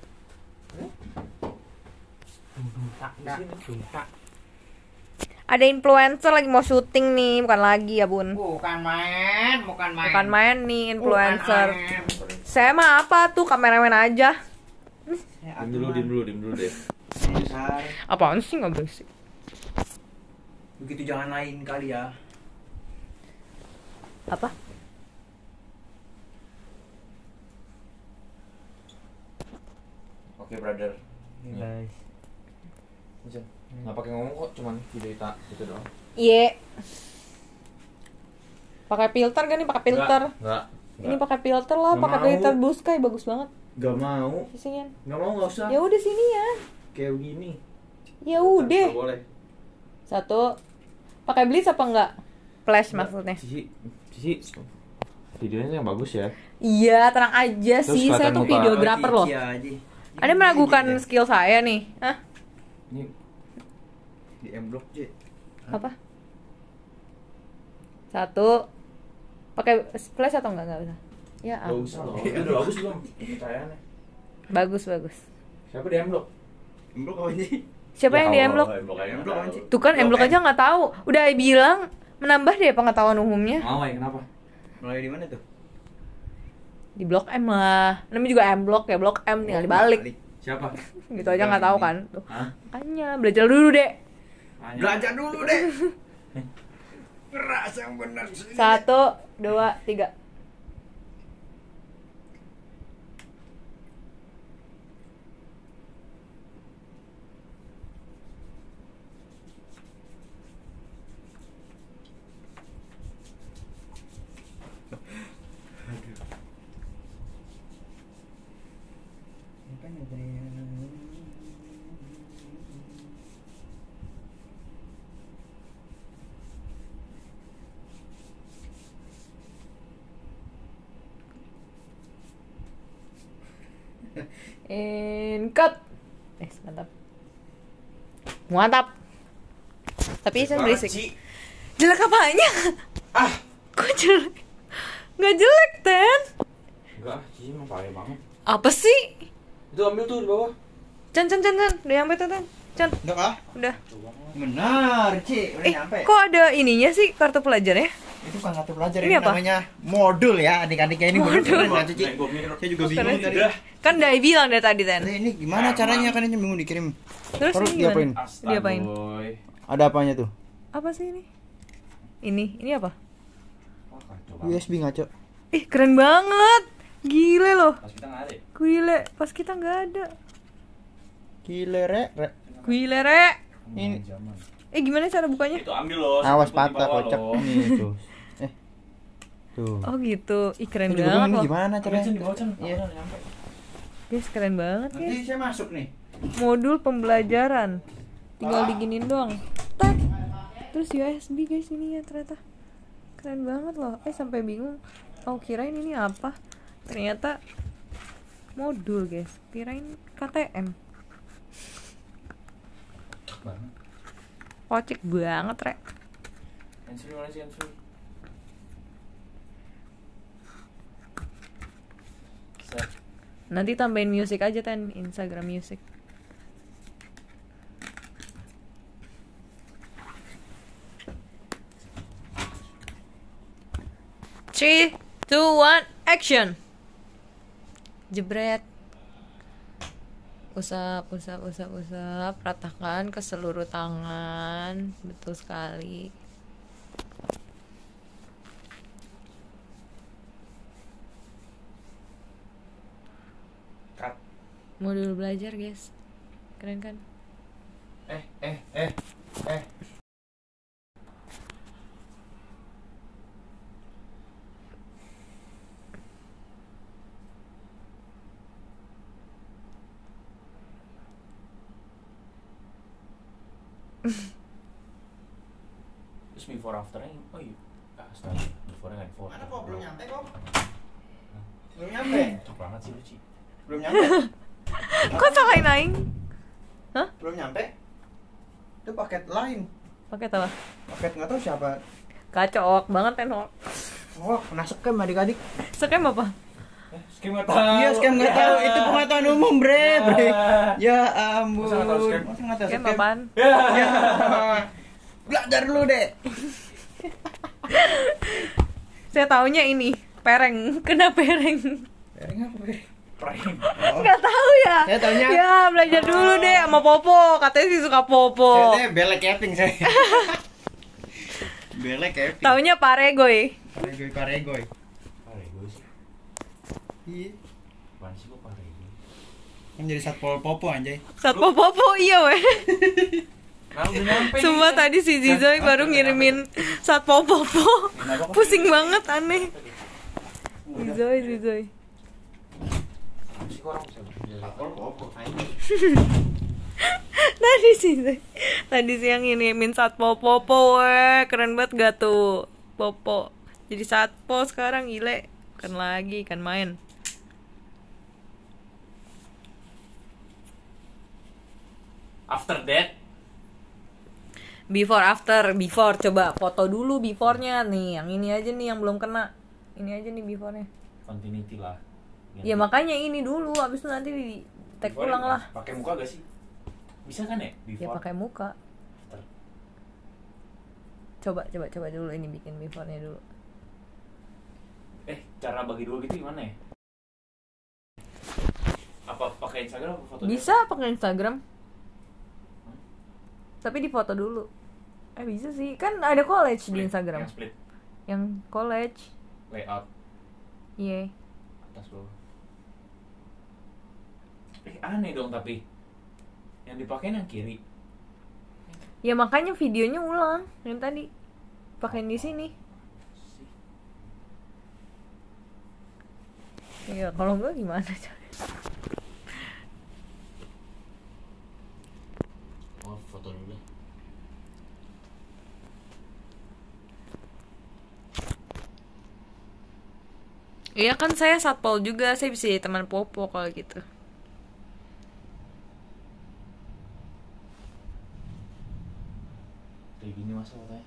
Ada influencer lagi mau syuting nih, bukan lagi ya Bun. Bukan main, bukan main. Bukan main nih influencer. Bukan main. Saya mah apa tuh, kameramen aja. Ya, Dim dulu, dim dulu, dim dulu deh. Besar. Apaan sih nggak berisik? Begitu jangan lain kali ya. Apa? Oke, brother. Guys. Nggak pakai ngomong kok, cuman video itu itu doang. Iya. Pakai filter gak nih? Pakai filter. Enggak. Ini pakai filter lah, Nggak pakai mau. filter blue sky bagus banget. Gak mau. Isinya. Gak mau, gak usah. Ya udah sini ya. Kayak begini. Ya udah. Gak boleh. Satu. Pakai blitz apa enggak? Flash maksudnya. Cici, Cici, videonya yang bagus ya. Iya, tenang aja Terus sih. Saya kelihatan tuh muka. videographer loh. Cici aja. Ada meragukan skill saya nih. Hah? Ini Di M Block J. Apa? Satu. Pakai flash atau enggak? Enggak usah. Ya, nggak ampun. usah loh. Itu udah bagus belum? Percayaannya. Bagus, bagus. Siapa di M Block? M Block apa sih? Siapa yang di M-Block? M Block aja. M Block apa sih? Tuh kan M-Block aja nggak tahu. Udah bilang menambah deh pengetahuan umumnya. Mau ya, kenapa? Mulai di mana tuh? Di Blok M lah. Namanya juga M-Block ya, Blok M tinggal dibalik. Siapa? Gitu aja nggak tahu kan. Tuh. Hah? Makanya belajar dulu deh. Belajar dulu deh. Keras yang benar sih. Satu, dua, tiga. And cut. Eh, mantap. Mantap. Tapi Isan berisik. Jelek apanya? Ah, Kok jelek? Nggak jelek, Ten. enggak, Cici emang payah banget. Apa sih? Itu ambil tuh di bawah. Chan, Chan, Chan, Chan. Udah nyampe tuh, Ten. Chan, Udah kah? udah. Benar, Ci. Udah Eh, nyampe. kok ada ininya sih kartu pelajarnya? Itu kan kartu pelajar Ini ini, apa? namanya modul ya, adik-adiknya ini Modul. modul. Modul. Ci. Gue mikir. Saya juga Karena bingung tadi. Kan Dai bilang dari tadi, Ten. Tadi ini gimana caranya kan ini bingung dikirim. Terus Terus ini diapain? gimana? Astaga, Diapain? boy. Ada apanya tuh? Apa sih ini? Ini, ini apa? Wah, kacau U banget. S B ngaco. Ih, keren banget. Gile loh. Pas kita nggak ada ya? Gile, pas kita nggak ada. Gile re, re. Gile, Re. Ini. Zaman. Eh, gimana cara bukanya? Itu ambil loh. Awas sebut di patah bawah kocak loh. nih tuh. Eh. Tuh. Oh gitu. Ih, keren Saya juga banget bingung loh. gimana Ambil, caranya? Chan, di bawah, Chan. Iya. Udah nyampe. Guys, keren banget, Nanti guys. saya masuk nih. Modul pembelajaran. Tinggal diginin doang. Tak. Terus U S B guys ini ya ternyata. Keren banget loh. Eh, sampai bingung. Oh, kirain ini apa? Ternyata modul, guys. Kirain K T M. Banget. Kocek banget, Rek. Answer mana sih answer? Set. Nanti tambahin music aja, Ten. Instagram music. Three, two, one, action. Jebret. Usap, usap, usap, usap. Ratakan ke seluruh tangan. Betul sekali. Cut. Modul belajar, guys. Keren kan? Eh, eh, eh, eh. Terus before afternya, oh iya, ah, Astaga, before nggak di foto. Mana kok belum nyampe kok? Belum nyampe. Cocok banget sih lu, Ci. Belum nyampe. Kok salahin aing? Hah? Belum nyampe. Itu paket lain. Pakai apa? Paket nggak tahu siapa. Kacok banget tenor. Oh, kena scam adik-adik. Scam apa? Eh, Scam nggak tahu. Iya, scam nggak tahu. Itu pengetahuan umum, bre. bre. Ya ampun. Masa nggak tahu scam? Masa nggak tahu Scam scam? apaan? Ya. Belajar dulu deh. Saya taunya ini pereng, kena pereng. Pereng apa, bre? Prank. Oh. Nggak tahu ya. Saya taunya- Ya belajar dulu deh sama Popo. Katanya sih suka Popo. Saya belek keping saya. Belek keping. Taunya Paregoy. Paregoy paregoy. Parego sih. Iya. Apaan sih kok Parego? Kan jadi satpol popo anjay. Satpo Popo iya weh. Nah, udah nyampe. Sumpah nih. tadi si Zizoy baru ngirimin Satpo Popo. Pusing banget aneh. Zizoy, Zizoy. Apa sih kok orang bisa berpindah? Satpol popo. Tadi sih Tadi siang ngirimin Satpo Popo weh. Keren banget gak tuh Popo. Jadi Satpo sekarang gile. Kan lagi kan main. After that, Before after, before coba foto dulu before-nya nih. Yang ini aja nih yang belum kena. Ini aja nih before-nya. continuity lah. Ya makanya ini dulu, abis itu nanti di tag Before ulang ini lah. Pakai muka gak sih? Bisa kan ya? Before. Ya pakai muka. After. Coba coba coba dulu ini bikin before-nya dulu. Eh, cara bagi dua gitu gimana ya? Apa pakai Instagram apa foto? Bisa pakai Instagram. Tapi di foto dulu. Eh bisa sih, kan ada college di Split, Instagram. Yang split Yang college. layout Iya. atas bawah. Eh, aneh dong tapi. Yang dipakai yang kiri. Ya makanya videonya ulang yang tadi. Pakein di sini. Iya, kalau enggak gimana coy? Oh, foto dulu deh. Iya kan saya satpol juga, saya bisa jadi teman Popo kalau gitu. Kayak gini masa fotonya.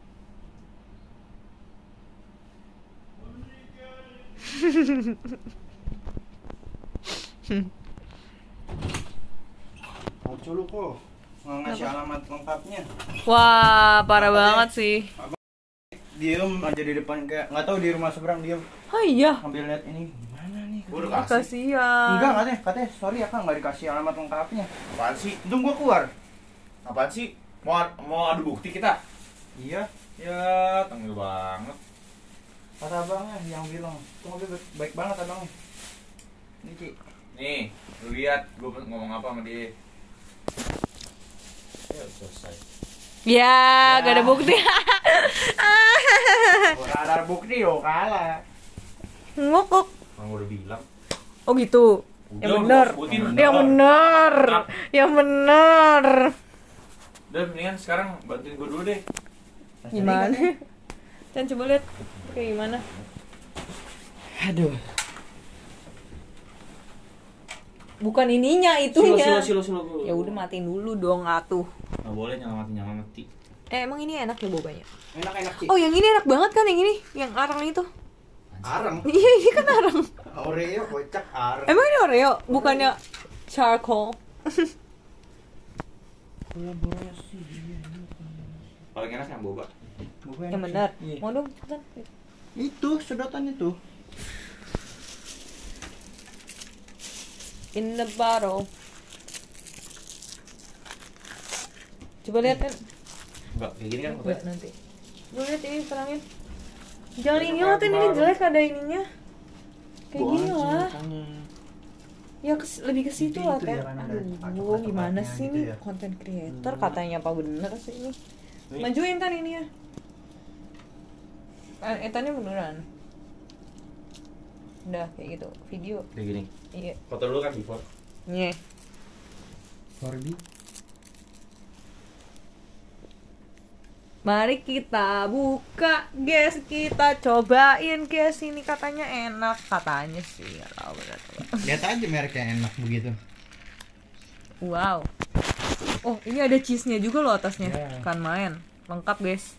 Lucu lu kok. Nggak ngasih alamat lengkapnya. Wah, parah banget sih. Diem aja di depan kayak nggak tahu di rumah seberang diem Oh iya, ambil lihat ini gimana nih. Gua udah kasih. kasihan. Enggak katanya, katanya sorry ya kak nggak dikasih alamat lengkapnya. Apaan sih? Untung gua keluar. Apaan sih? Mau mau adu bukti kita? Iya, Ya, tengil banget. kata abangnya yang bilang. Tuh mobil baik, baik banget abangnya. Ini Ci. Nih, lu lihat gua ngomong apa sama dia. Ya, selesai. Ya, Ya. gak ada bukti. Ora ada bukti yo kalah. Ngokok. Orang gua udah bilang. Oh gitu. Udah, Yang gua benar. sebutin. Yang benar. Yang benar. Dan mendingan sekarang bantuin gua dulu deh. Gimana? Can coba lihat kayak gimana. Aduh. Bukan ininya, itunya. Silo, silo, silo, silo. Ya udah matiin dulu dong atuh. Nggak boleh nyala mati nyala mati. Eh emang ini enak ya bobanya? Enak-enak Ci. Oh yang ini enak banget kan yang ini, yang arang itu. Areng. Iya ini kan arang. Oreo kocak areng. Emang ini Oreo, bukannya charcoal? Kolaborasi. Paling enak yang boba. Yang benar. Iya. Mau dong cepetan. Itu sedotan itu. In the bottle. Coba lihat kan. Enggak, kayak gini kan Enggak fotonya. nanti. Gue lihat ini terangin. Jangan ini lah, tuh ini jelek ada ininya. Kayak gini lah. Ya kes, lebih ke situ Itu- lah itu kan. ya kan ada Aduh, patok-patoknya gimana sih gitu nih ya. konten creator katanya apa bener sih ini? Nih. Majuin kan ini ya. Eh, etannya beneran. Udah kayak gitu, video. Kayak gini. Iya. Foto dulu kan before. Nye. Sorry. Mari kita buka, guys. Kita cobain, guys. Ini katanya enak, katanya sih. Nggak tahu benar. Lihat aja mereknya enak begitu. Wow. Oh, ini ada cheese-nya juga loh atasnya. Yeah. Kan main. Lengkap, guys.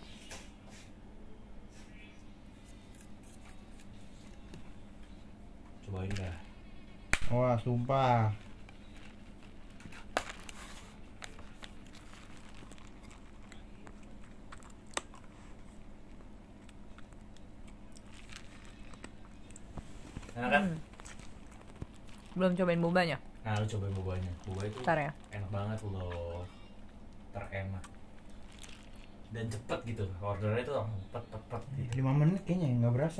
Cobain dah. Wah, sumpah. Enak kan? Hmm. Belum cobain bobanya. Nah, lu cobain bobanya. Boba itu Ntar ya. enak banget loh. Terenak. Dan cepet gitu. Ordernya itu langsung cepet-cepet gitu. lima menit kayaknya nggak berasa.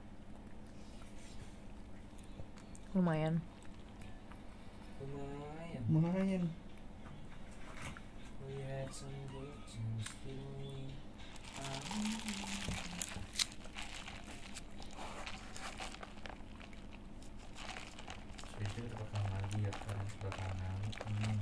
Lumayan. Lumayan. Lumayan. We had some good times too. Itu kita pakai lagi ya sekarang sudah kanan. Hmm.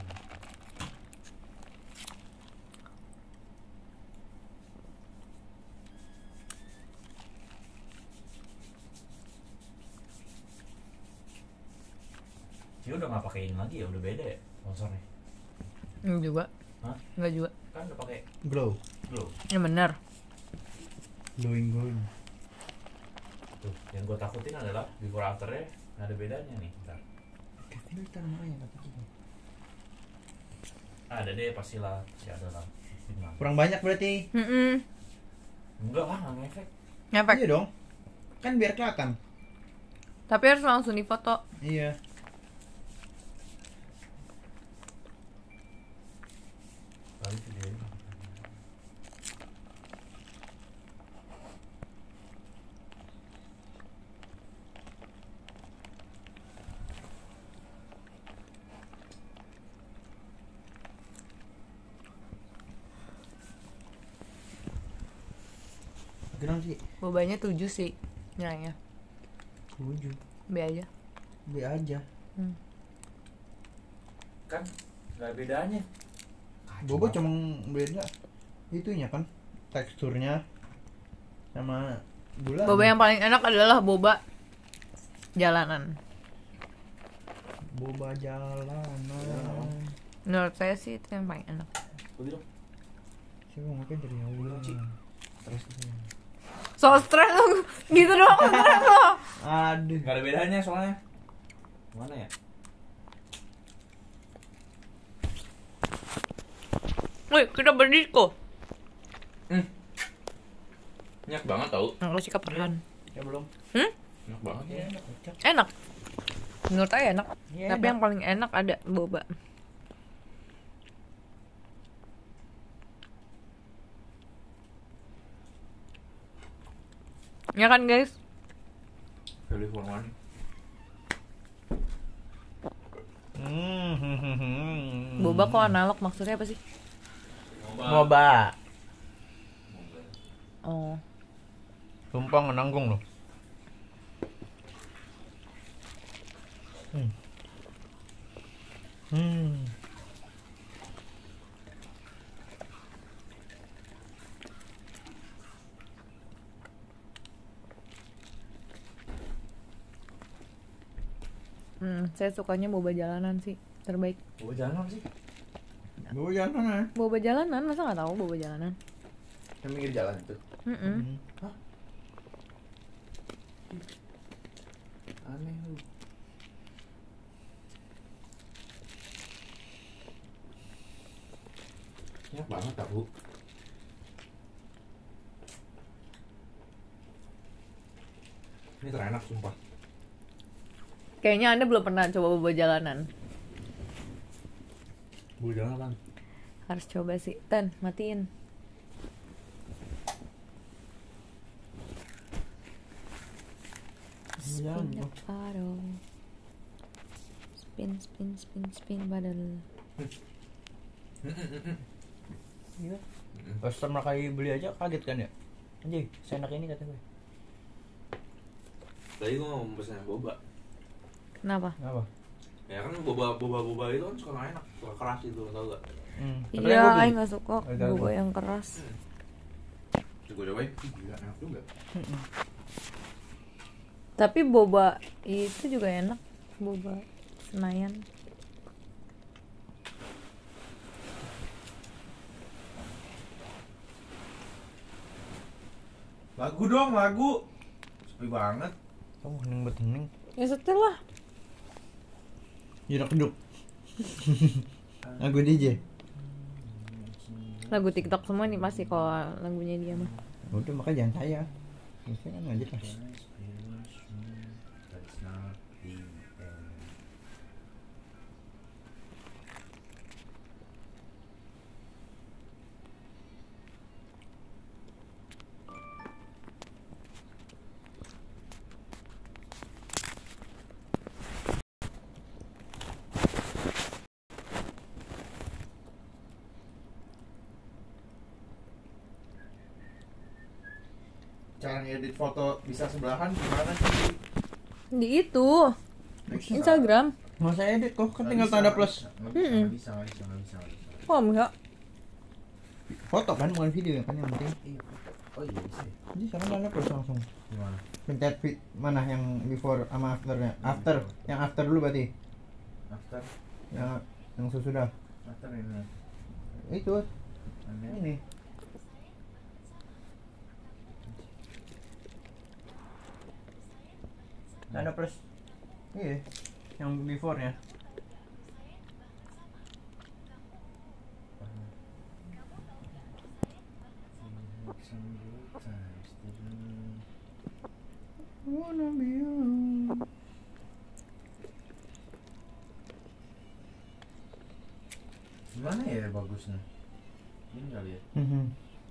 Dia udah nggak pakai ini lagi ya, udah beda ya sponsornya. Enggak juga. Hah? Enggak juga. Kan udah pakai Glow. glow. Ya bener. Glowing glowing. Tuh, yang gue takutin adalah before afternya nggak ada bedanya nih. Bentar. Ke filter makanya kata gitu. Ada deh pastilah, pasti ada lah. Gimana? Kurang banyak berarti. Mm-mm. Enggak lah, nggak ngefek. Ngefek. Iya dong. Kan biar kelihatan. Tapi harus langsung difoto. Iya. Kali videonya. Kenapa sih? Bobanya tujuh sih nilainya. Tujuh. B aja. B aja. Hmm. Kan nggak ada bedanya. Boba cuma beda itunya kan, teksturnya sama gula. Boba yang paling enak adalah boba jalanan. Boba jalanan. Menurut saya sih itu yang paling enak. Begitu. Siapa mungkin dari awal. Terus So stres lo, gitu doang stres lo. aduh. Nggak ada bedanya soalnya. Mana ya? Wih, kita berdisco. Hmm. Enak banget tau. Nah, lo sikap perhan. Ya belum. Hmm? Enak banget ya. Enak, kocak. Enak. Menurut saya enak. Iya, Tapi enak. yang paling enak ada boba. Ya kan guys? Pilih for one. Hmm, hmm, hmm, hmm. Boba kok analog maksudnya apa sih? Boba. Oh. Sumpah nggak nanggung loh. Hmm. Hmm. Hmm, saya sukanya boba jalanan sih, terbaik. Boba jalan apa sih? Boba jangan ah. Boba jalanan, masa nggak tahu boba jalanan? Yang pinggir jalan itu. Mm-mm. Hah? Aneh lu. Enak banget tak bu? Ini terenak sumpah. Kayaknya Anda belum pernah coba boba jalanan. Boba jalan kan? Harus coba sih. Ten, matiin. Jangan, Spin the Bu. bottle. Spin, spin, spin, spin bottle. Iya. Pas pertama kali beli aja kaget kan ya? Anjing, seenak ini kata gue. Tadi gua mau pesan boba. Kenapa? Kenapa? Ya kan boba boba boba itu kan suka nggak enak, suka keras itu, tau gak? Hmm. Iya, Aing nggak suka Ada boba apa? yang keras. Coba cobain, ih gila enak juga. Tapi boba itu juga enak, boba Senayan. Lagu dong, lagu. Sepi banget. Oh, hening bet hening. Ya setel lah. Jerak keduk. Lagu D J. Lagu TikTok semua nih pasti kalau lagunya dia mah. Udah makanya jangan saya. Biasanya kan nggak jelas. Cara ngedit foto bisa sebelahan gimana sih? Di itu Instagram. Nggak saya edit kok, kan tinggal tanda plus. Nggak Mm-mm. bisa, nggak bisa, nggak bisa, nggak bisa. Oh enggak. Foto kan bukan video kan yang penting. Iya. Oh iya bisa. ya? Jadi sekarang tanda plus langsung. Gimana? Pencet fit mana yang before sama afternya? After, yang after dulu berarti. After, Yang yang sesudah. after ini. Itu Ini. ini. Tanda plus. Iya. Yang before-nya. Wanna be you. Gimana ya bagusnya? Ini kali ya. Mhm.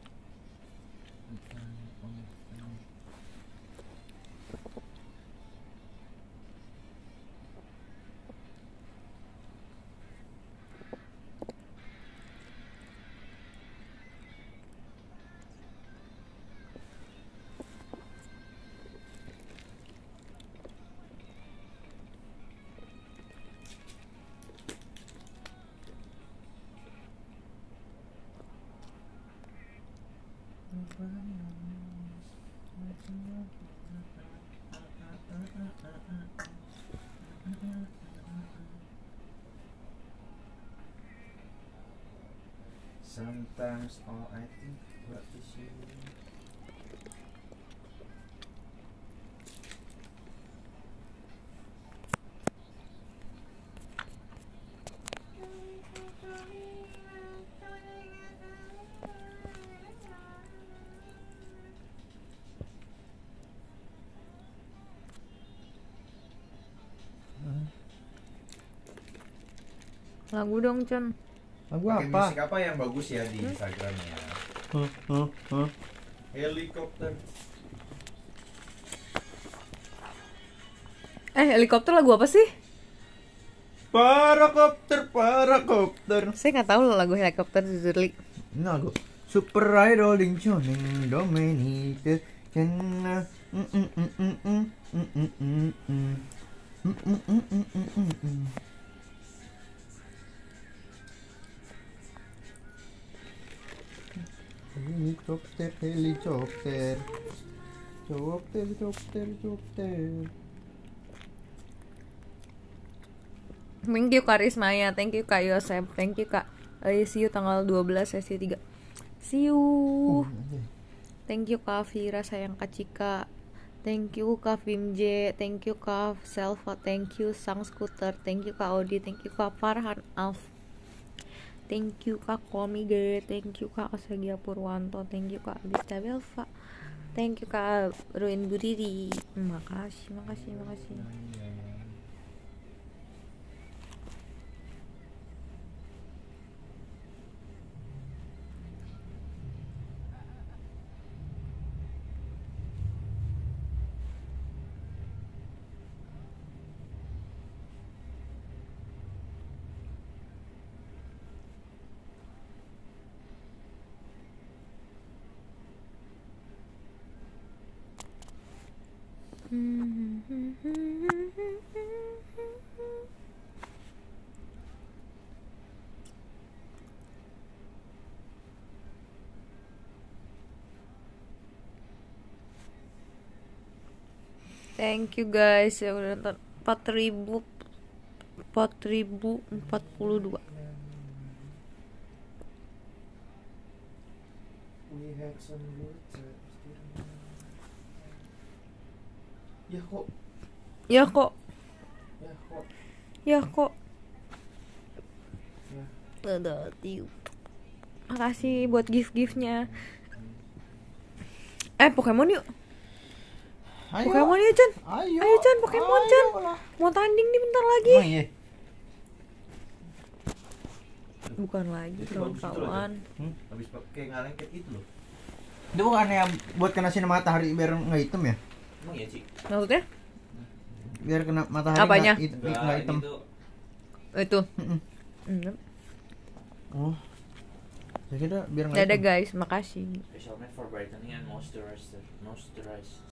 Sometimes all I think about is you. Lagu dong, Con. Lagu Pakai apa? musik apa yang bagus ya di Instagramnya? Huh, huh, huh. Helikopter. Eh, helikopter lagu apa sih? Parakopter, parakopter. Saya nggak tahu loh lagu helikopter Zurli. Ini lagu Super Idol Ding Choning Dominite Cena. Mm, mm, mm, mm, mm, mm, mm, mm, mm. Mm, mm, mm, mm, mm, mm, mm. Helikopter, helikopter. Helikopter, helikopter, helikopter. Thank you Kak Rismaya, thank you Kak Yosep, thank you Kak. Eh, see you tanggal dua belas sesi tiga. See you. Thank you Kak Vira, sayang Kak Cika. Thank you Kak Vim J, thank you Kak Selva, thank you Sang Scooter, thank you Kak Odi, thank you Kak Farhan Alf. Thank you Kak Komige, thank you Kak Asagia Purwanto, thank you Kak Bista Belva. Thank you Kak Ruin Buriri. Makasih, makasih, makasih. Thank you guys ya udah nonton empat ribu empat ribu empat puluh dua. We had some good times. Ya kok, Ya kok, ya kok. ya kok. Ya. Dadah, tiu. Makasih buat gift-giftnya. Eh Pokemon yuk. Ayo. Pokemon yuk Chan. Ayo. Ayo Chan, Pokemon Chan. Ayolah. Mau tanding nih bentar lagi. Emang iya? Bukan lagi Itu bagus gitu loh, kawan-kawan. Hmm? Habis pakai ngalengket itu loh. Itu bukannya buat kena sinar matahari biar nggak hitam ya? Emang ya, Ci? Maksudnya? Biar kena matahari Apanya? nggak hit- Enggak, nggak hitam. ini tuh Itu. Mm-mm. Hmm. Oh. Ya kira biar nggak Dadah hitam. guys, makasih. special made for brightening and moisturizer. Moisturize.